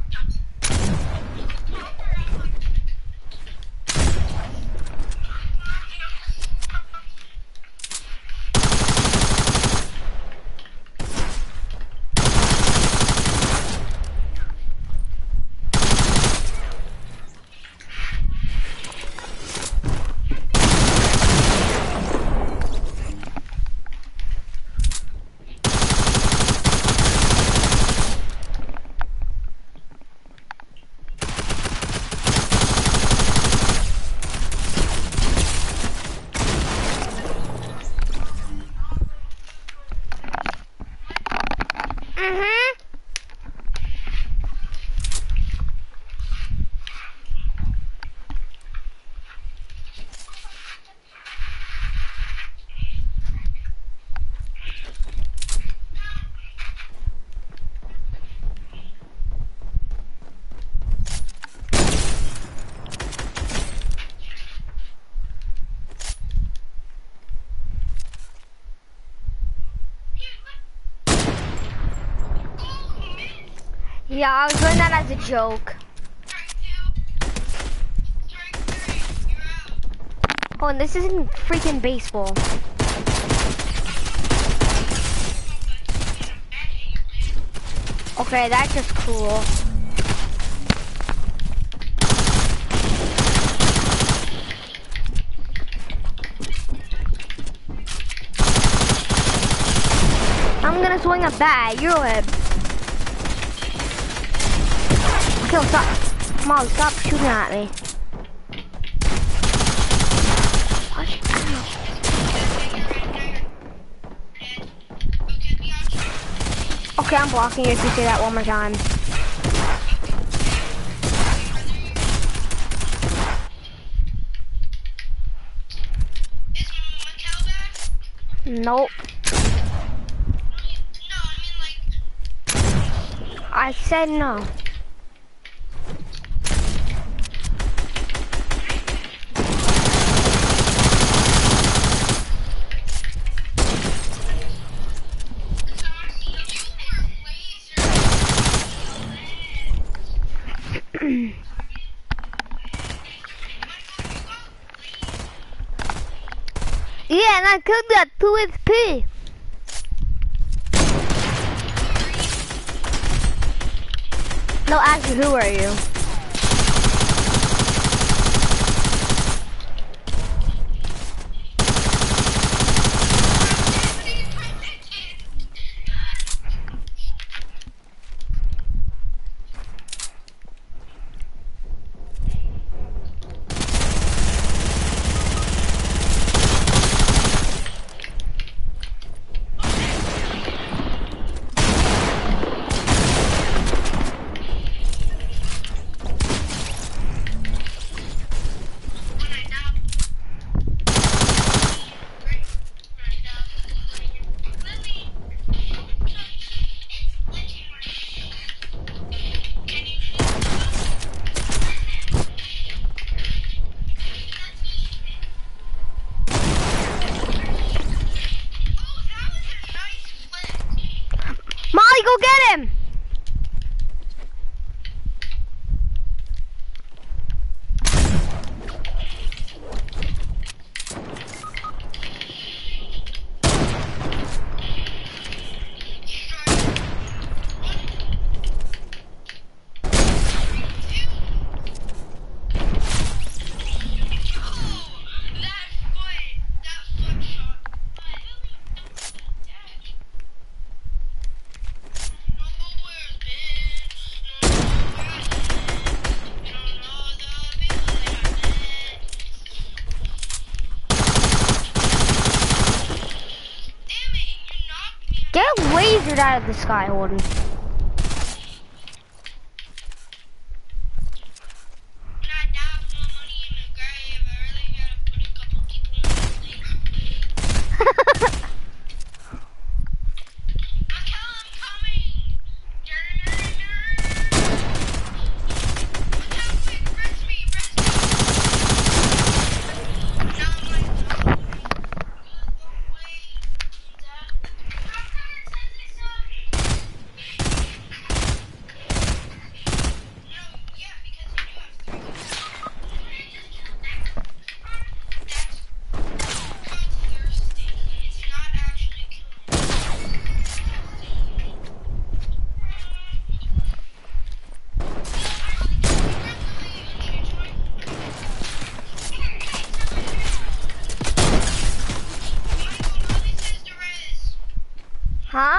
Yeah, I was doing that as a joke. Oh, and this isn't freaking baseball. Okay, that's just cool. I'm gonna swing a bat. You're a... Kill, stop. Mom, stop shooting at me. Okay, I'm blocking you if you say that one more time. Is Mikkel back? Nope. No, I mean like... I said no. Yeah, and I killed that 2 HP. No, actually, who are you? lasered out of the sky, Holden. When I die with my money in the grave, I really gotta put a couple people in the lake. I'm coming! Look how quick, rest me! Now I'm like, no way. Yeah, because you do have 3 kills. That's called thirsting. It's not actually killing. Huh?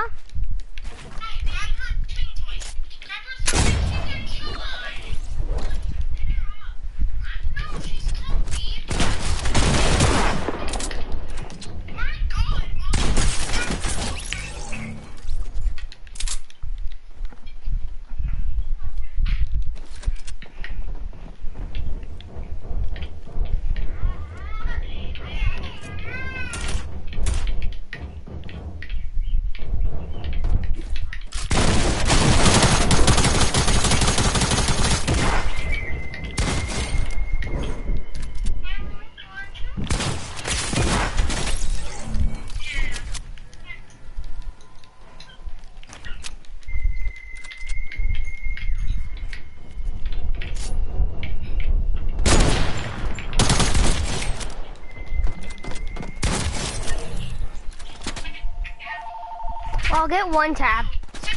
I'll get 1 tap.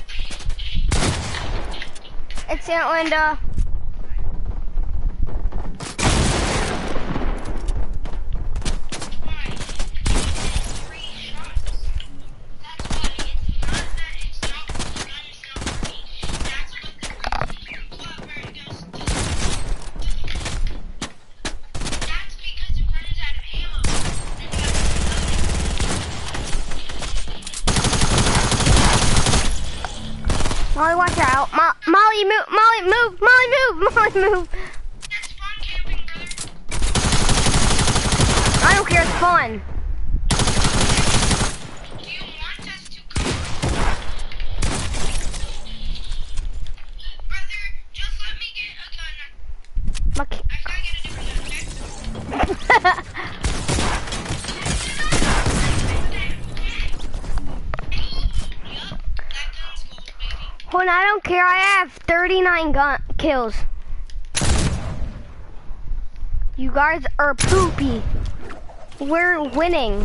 It's Aunt Linda. Molly, watch out. Molly, move. Molly, move. Molly, move. Molly, move. That's fun camping, brother. I don't care. It's fun. Do you want us to come? Brother, just let me get a gun. Okay. I gotta get a different gun, okay? Hold on, I don't care. I have 39 kills. You guys are poopy. We're winning.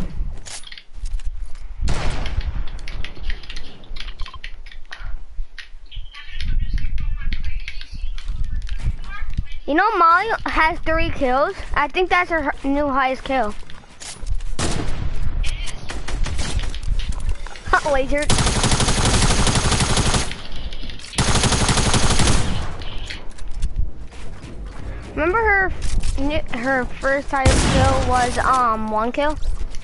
You know Molly has 3 kills. I think that's her new highest kill. Laser. Remember her first highest kill was 1 kill?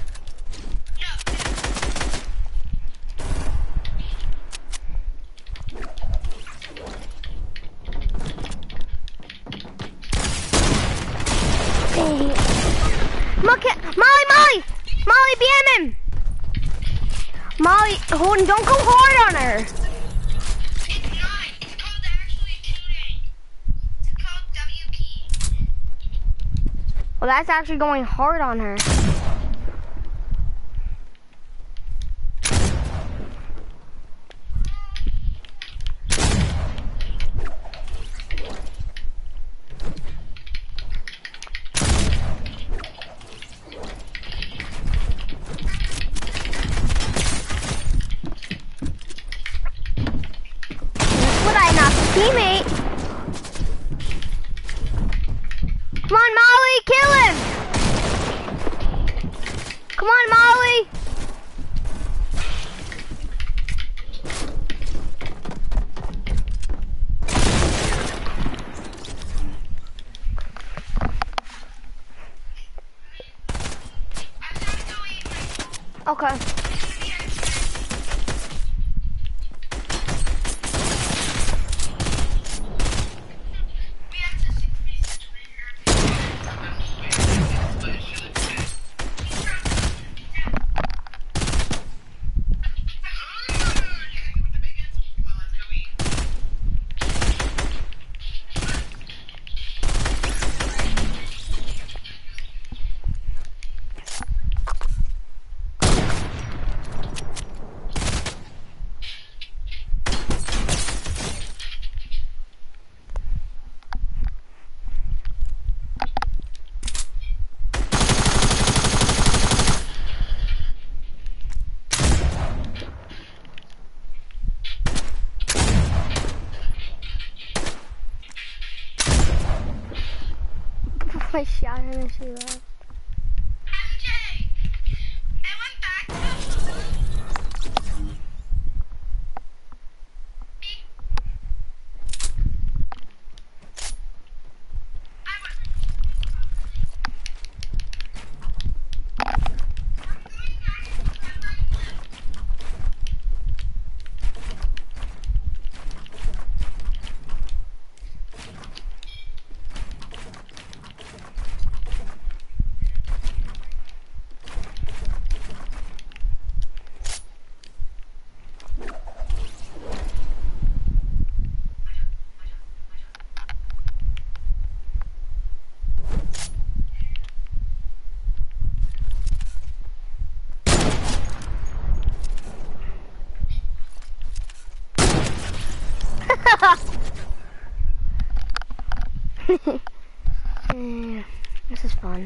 Molly, BM him! Molly, Holden, don't go hard on her. It's not. It's called actually tuning. It's called WP. Well, that's actually going hard on her. Teammate. Come on, Molly, kill him. Come on, Molly. Okay. I shot him and she left. MJ, I went back to the Yeah, this is fun.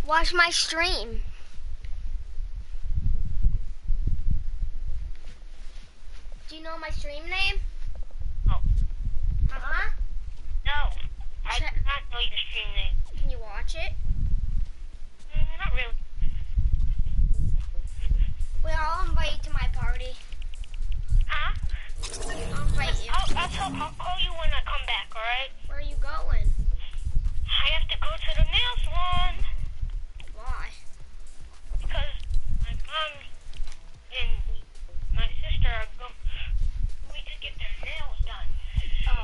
Watch my stream. Do you know my stream name? No. Huh? No. I do not know your stream name. Can you watch it? Not really. Well, I'll invite you to my party. Huh? I'll invite you. I'll call you when I come back, alright? Where are you going? I have to go to the nail salon. Why? Because my mom and my sister are going to get their nails done. Oh.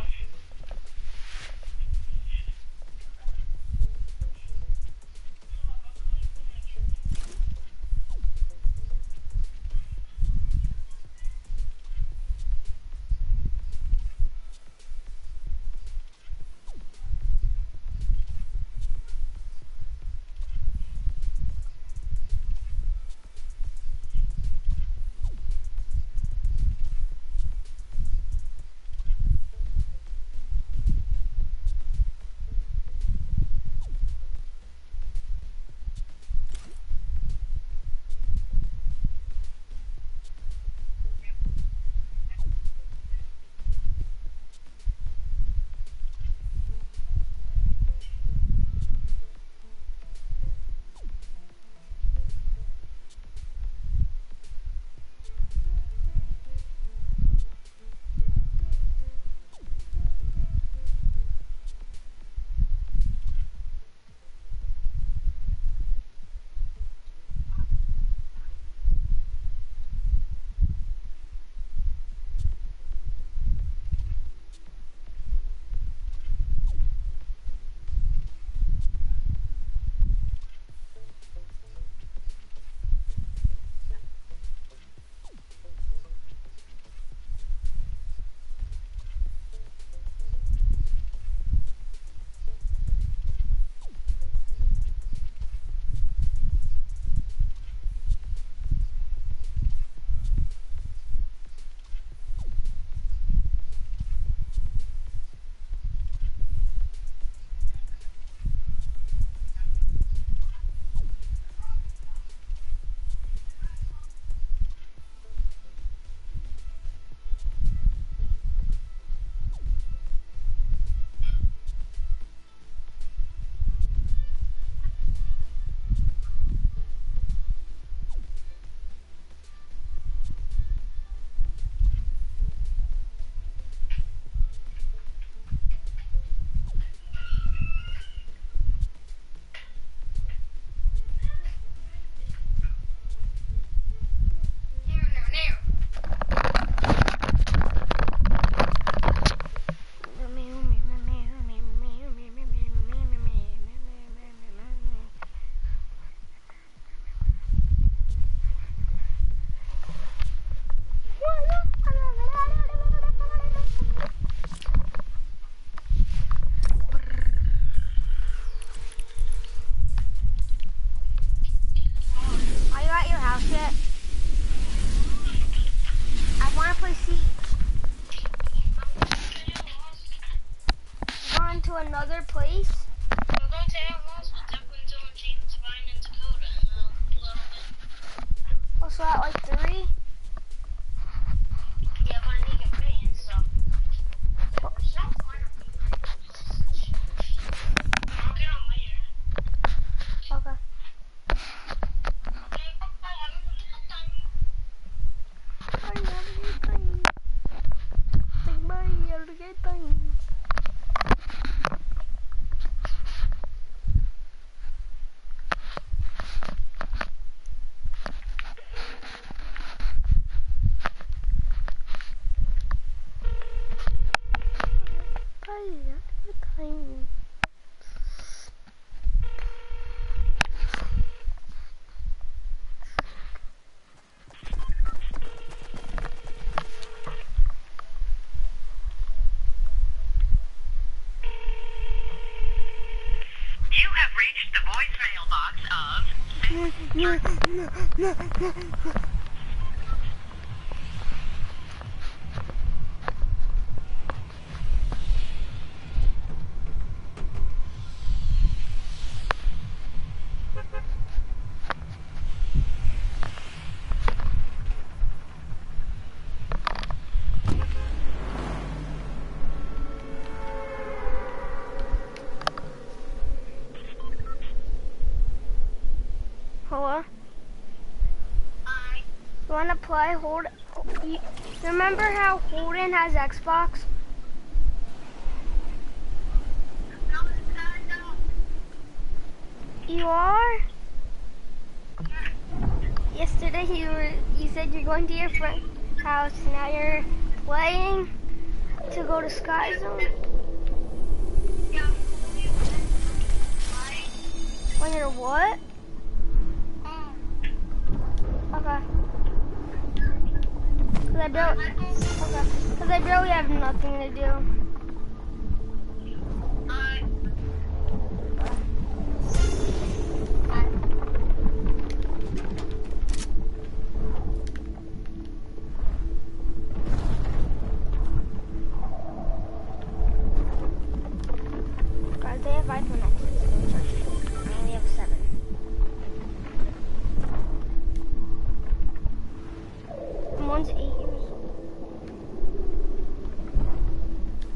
Another place? We're going to our house with Declan, Dylan, James, Ryan, and Dakota in a little bit. What's that, like 3? Yeah, but I need to get paid, so. There's no point of me. I'll get on later. Okay. Okay, bye-bye. Have a good time. Bye, have a good time. Say bye, have a good time. You have reached the voicemail box of... Nicola. You wanna play? You remember how Holden has Xbox? You are? Yesterday you said you're going to your friend's house. Now you're playing to go to Sky Zone. When you're what? Okay. Cause I barely have nothing to do. Guys, they have iPhone X's. I only have a 7. And one's 8 years old.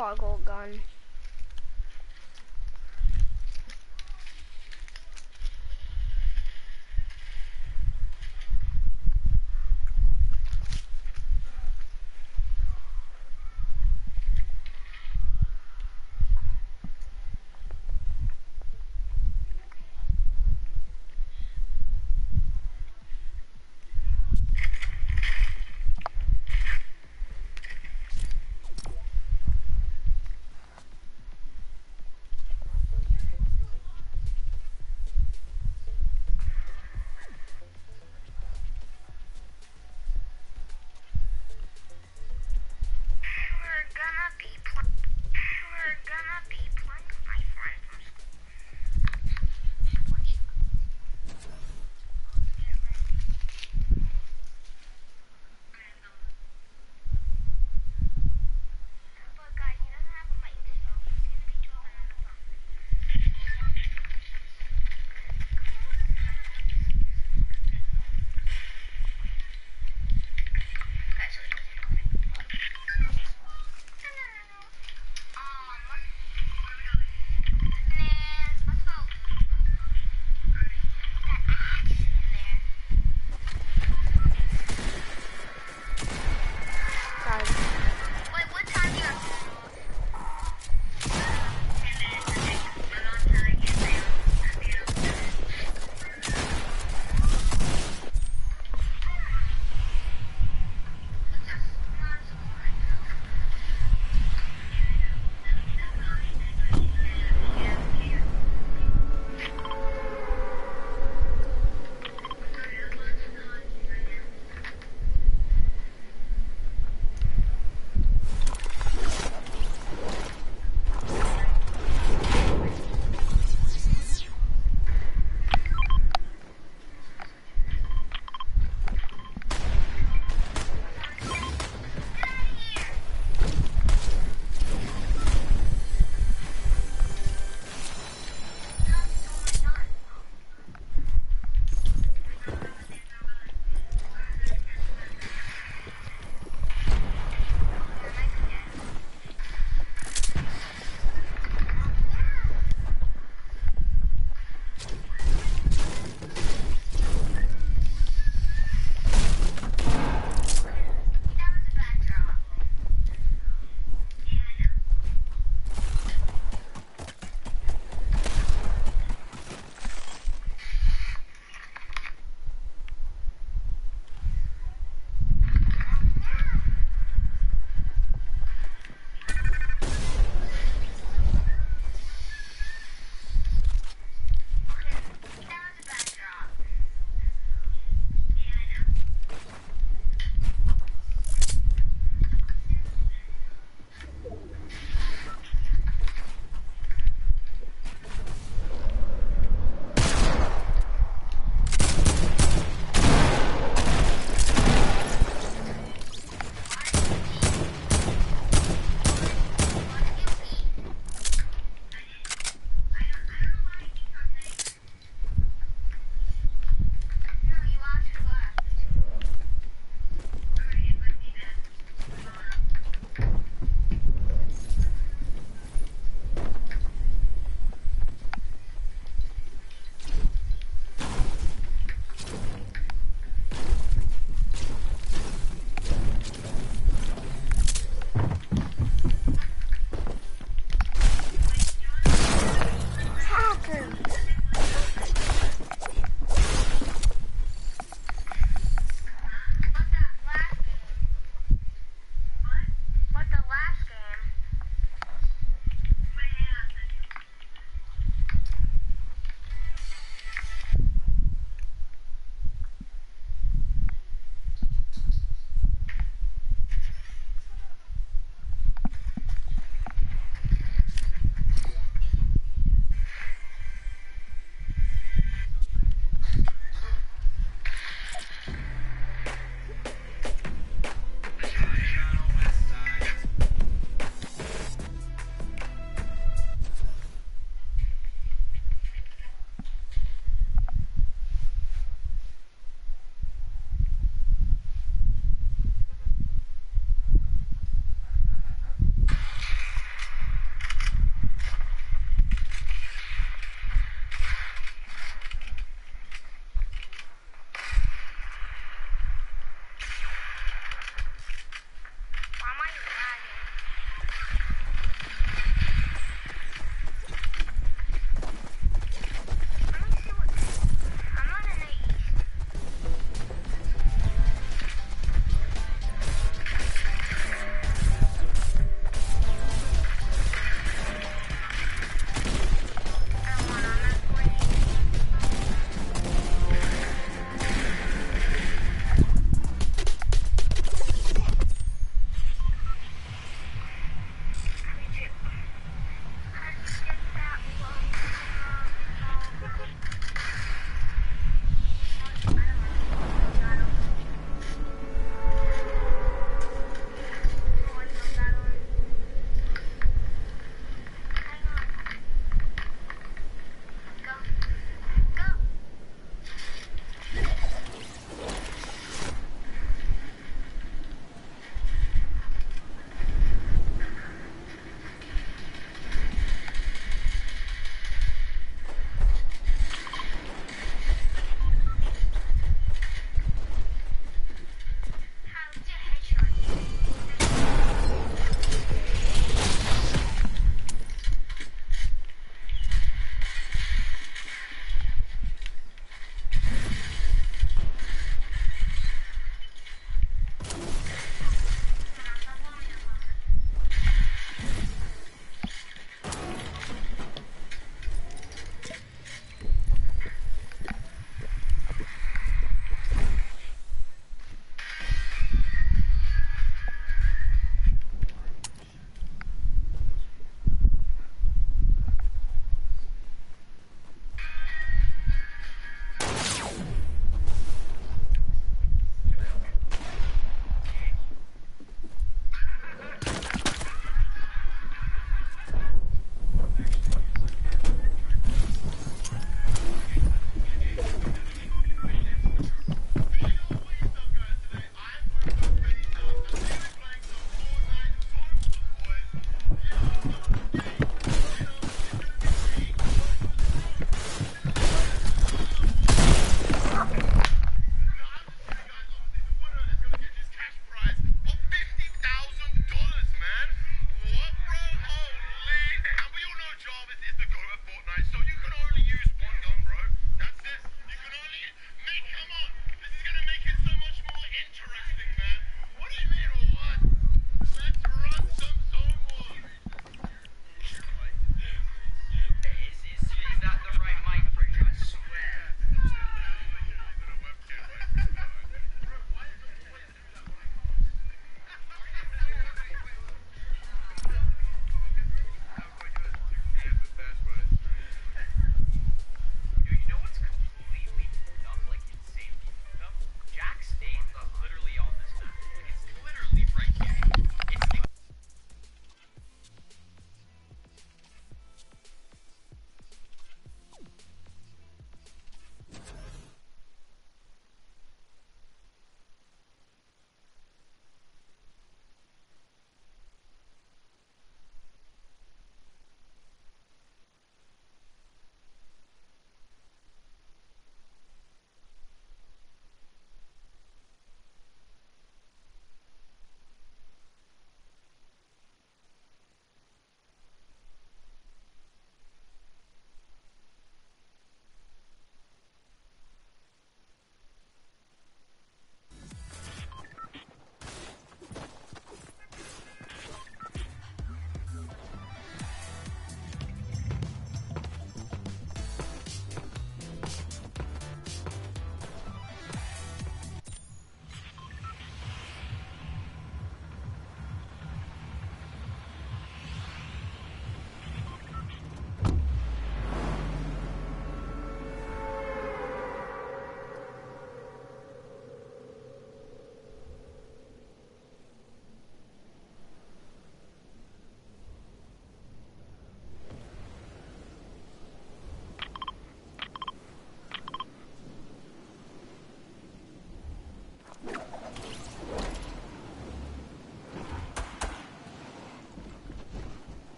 a gold gun.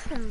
Hmm.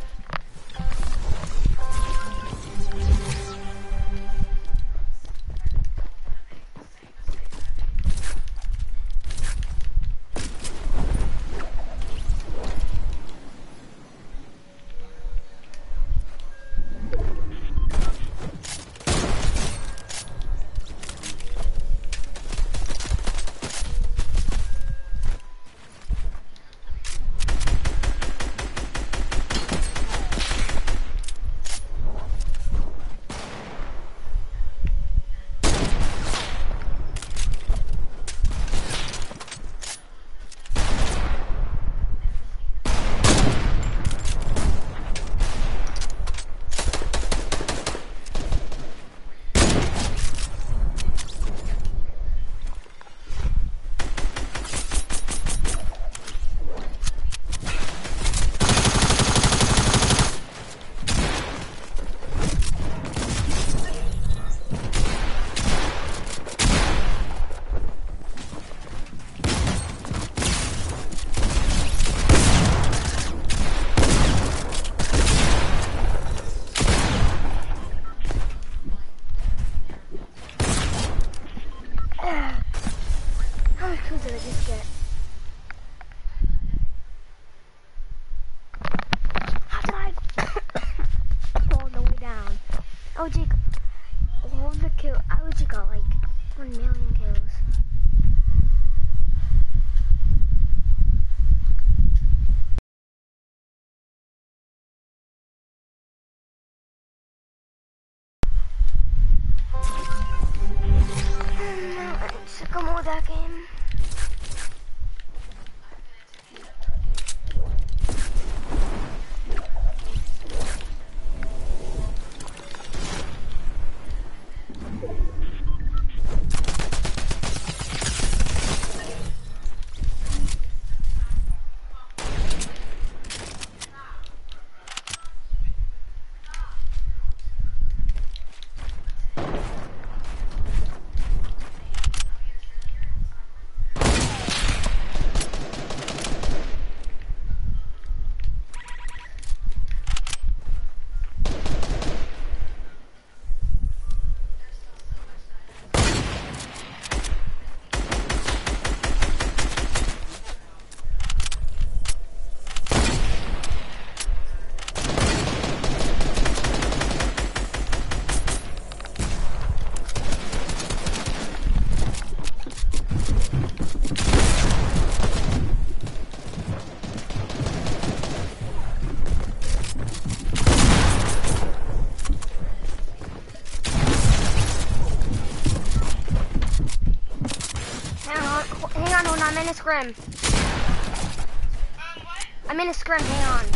How many kills did I just get? How did I all the way down? Oh, Jake, all the kill. I would just got like 1 million kills. I'm sick of more that game. Hang on, I'm in a scrim. What? I'm in a scrim, hang on.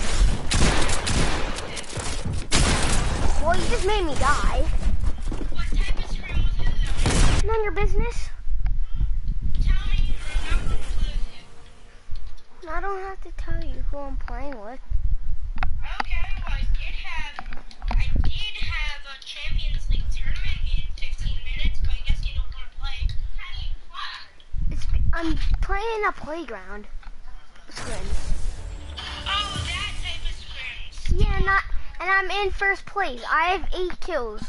Well, you just made me die. What type of scrim was it? None of your business. Tell me or I'm not going to lose you. I don't have to tell you who I'm playing with. Okay, well I did have a Champions League tournament in 15 minutes, but I guess you don't want to play. I'm playing a playground scrim. Oh, that type of scrims. Yeah, and I'm in first place. I have 8 kills.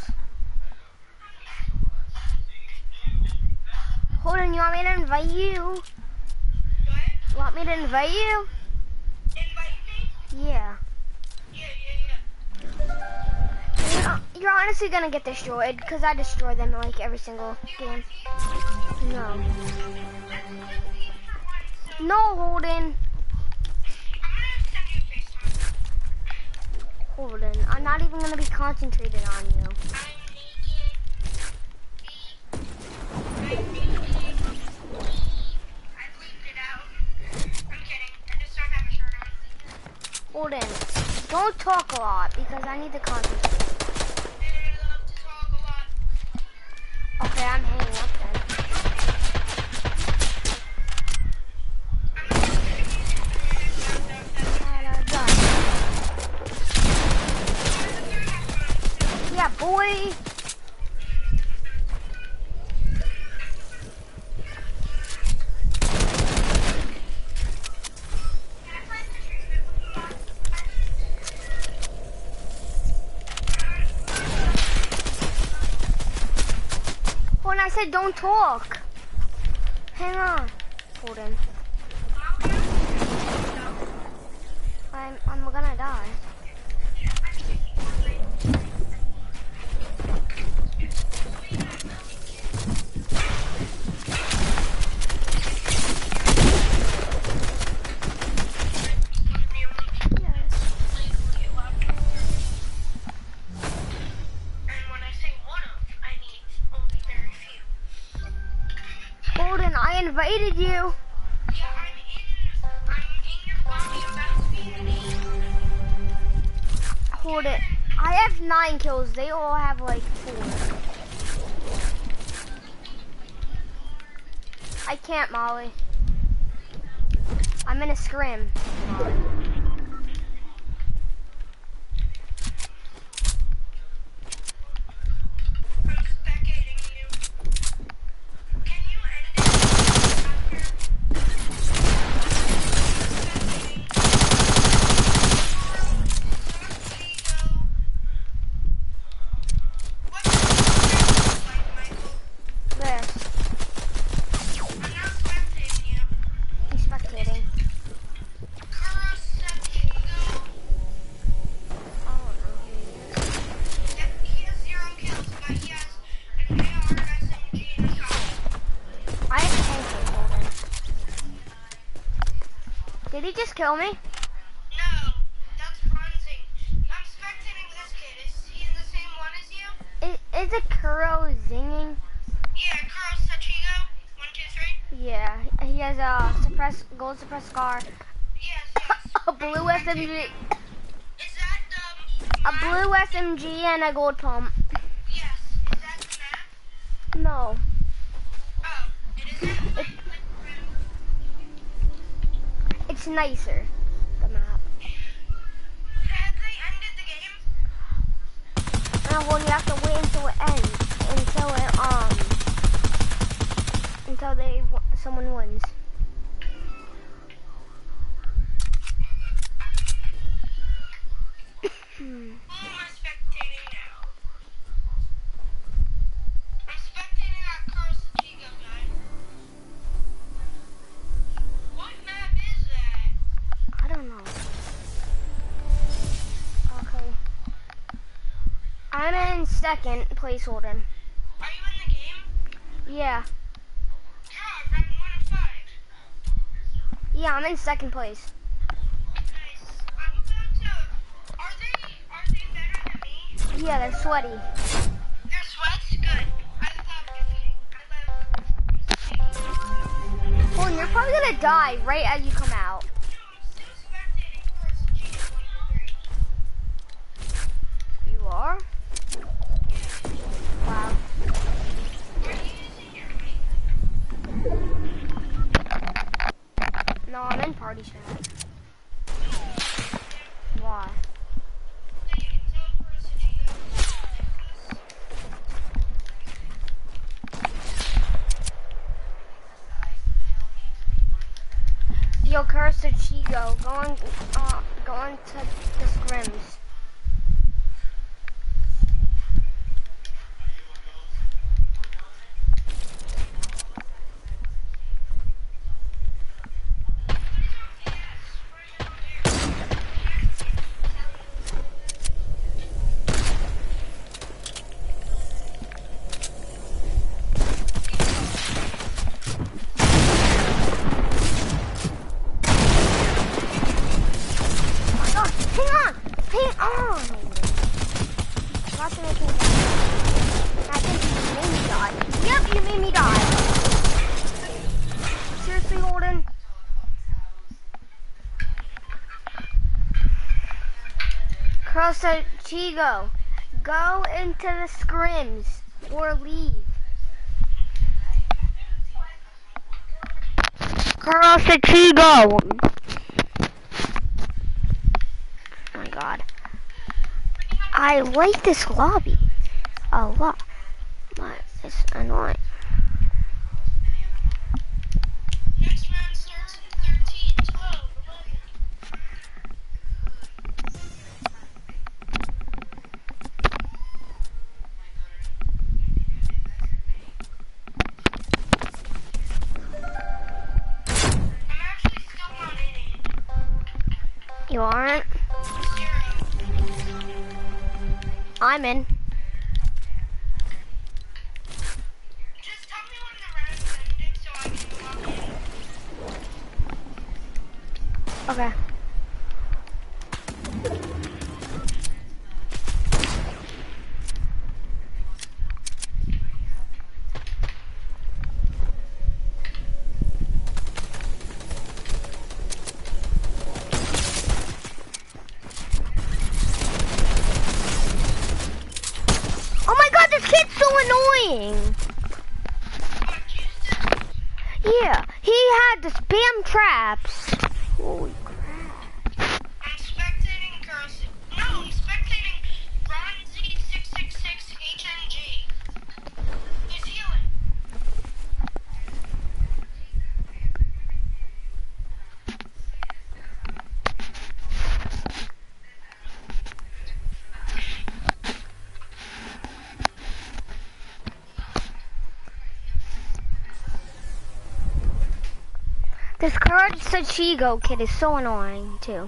Hold on, you want me to invite you? What? You want me to invite you? Invite me? Yeah. Yeah. You're honestly gonna get destroyed because I destroy them like every single game. No. No, Holden. Holden, I'm not even gonna be concentrated on you. Holden, don't talk a lot because I need to concentrate. Okay, I'm hanging up then. Yeah, boy. I said don't talk. Hang on. Holden. I'm gonna die. Holden, I invited you. Yeah, I'm in your lobby. I'm about to be in the game. Hold it. I have 9 kills. They all have like 4. I can't, Molly. I'm in a scrim. Molly. I'm spectating you. Can you end it after? What's the like, Michael? There. I'm not spectating you. He's spectating. Kurosaki-go. I don't know who he is. Yeah, he has 0 kills, but he has an AR, an SMG, and a shotgun. I have 10 kills, Holden. Did he just kill me? No, that's Bronzing. I'm spectating this kid. Is he in the same one as you? Is it Kuro zinging? Yeah, Kurosaki-go. 1, 2, 3. Yeah, he has a gold suppressed scar, Yes, yes. a blue SMG, Is that a blue SMG, and a gold pump. Yes. Is that the map? No, Oh, it isn't? it's nicer. The map. Had they ended the game? Well, you have to wait until it ends, until someone wins. Who am I spectating now? I'm spectating that Kurosaki-go guy. What map is that? I don't know. Okay. I'm in second place, Holden. Are you in the game? Yeah. Yeah, rank 1 of 5. Yeah, I'm in second place. Nice. I'm about to. Are they better than me? Yeah, they're sweaty. Their sweats? Good. I love defeating. Holden, you're probably gonna die right as you come out. No, I'm still spectating Kurosaki-go 1 of 3. You are? Wow. Are you using your mic? No, I'm in party chat. Why? So you can tell Kurosaki-go. Yo, Kurosaki-go, going to the scrims. Hang on! Not to make me die. I think you made me die. Yep, you made me die. Seriously, Holden? Kurosaki-go, go into the scrims or leave. Kurosaki-go! Oh my god. I like this lobby a lot, but it's annoying. Next round starts in 13, 12, 11. I'm in. Just tell me when the round's ending so I can log in. Okay. Oh my god, this kid's so annoying. Yeah, he had the spam traps. Holy crap. I'm spectating girls. No, I'm spectating Ronz666HNG. He's healing. This Courage Sachigo kid is so annoying too.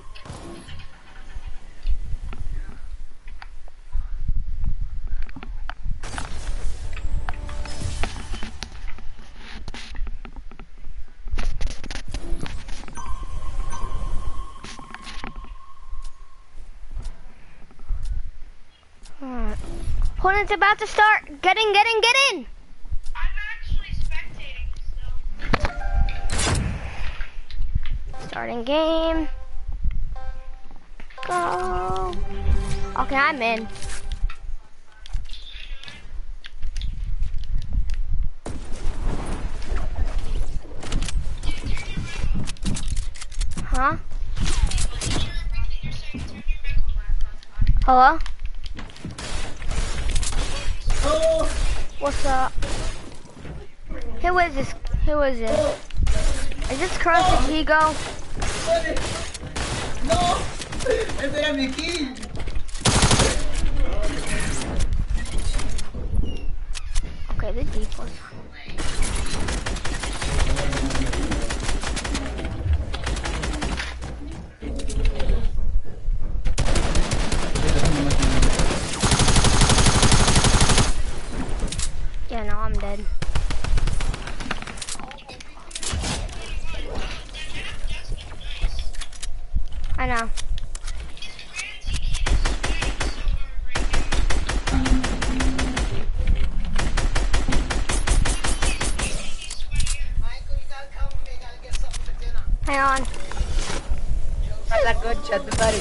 Alright. Hold on, it's about to start. Get in, get in, get in! I'm actually spectating still. Starting game. Go. Okay, I'm in. Huh? Hello? Oh, What's up? Who is this? Who is this? Is this Cross Chigo? no, ese era mi kill. Okay, the deep was. Yeah, no, I'm dead. I know. Hang on. How's that good, Chad, buddy?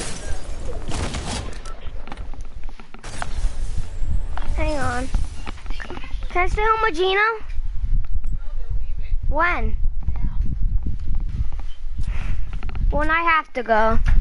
Hang on. Can I stay home with Gina? When? When I have to go.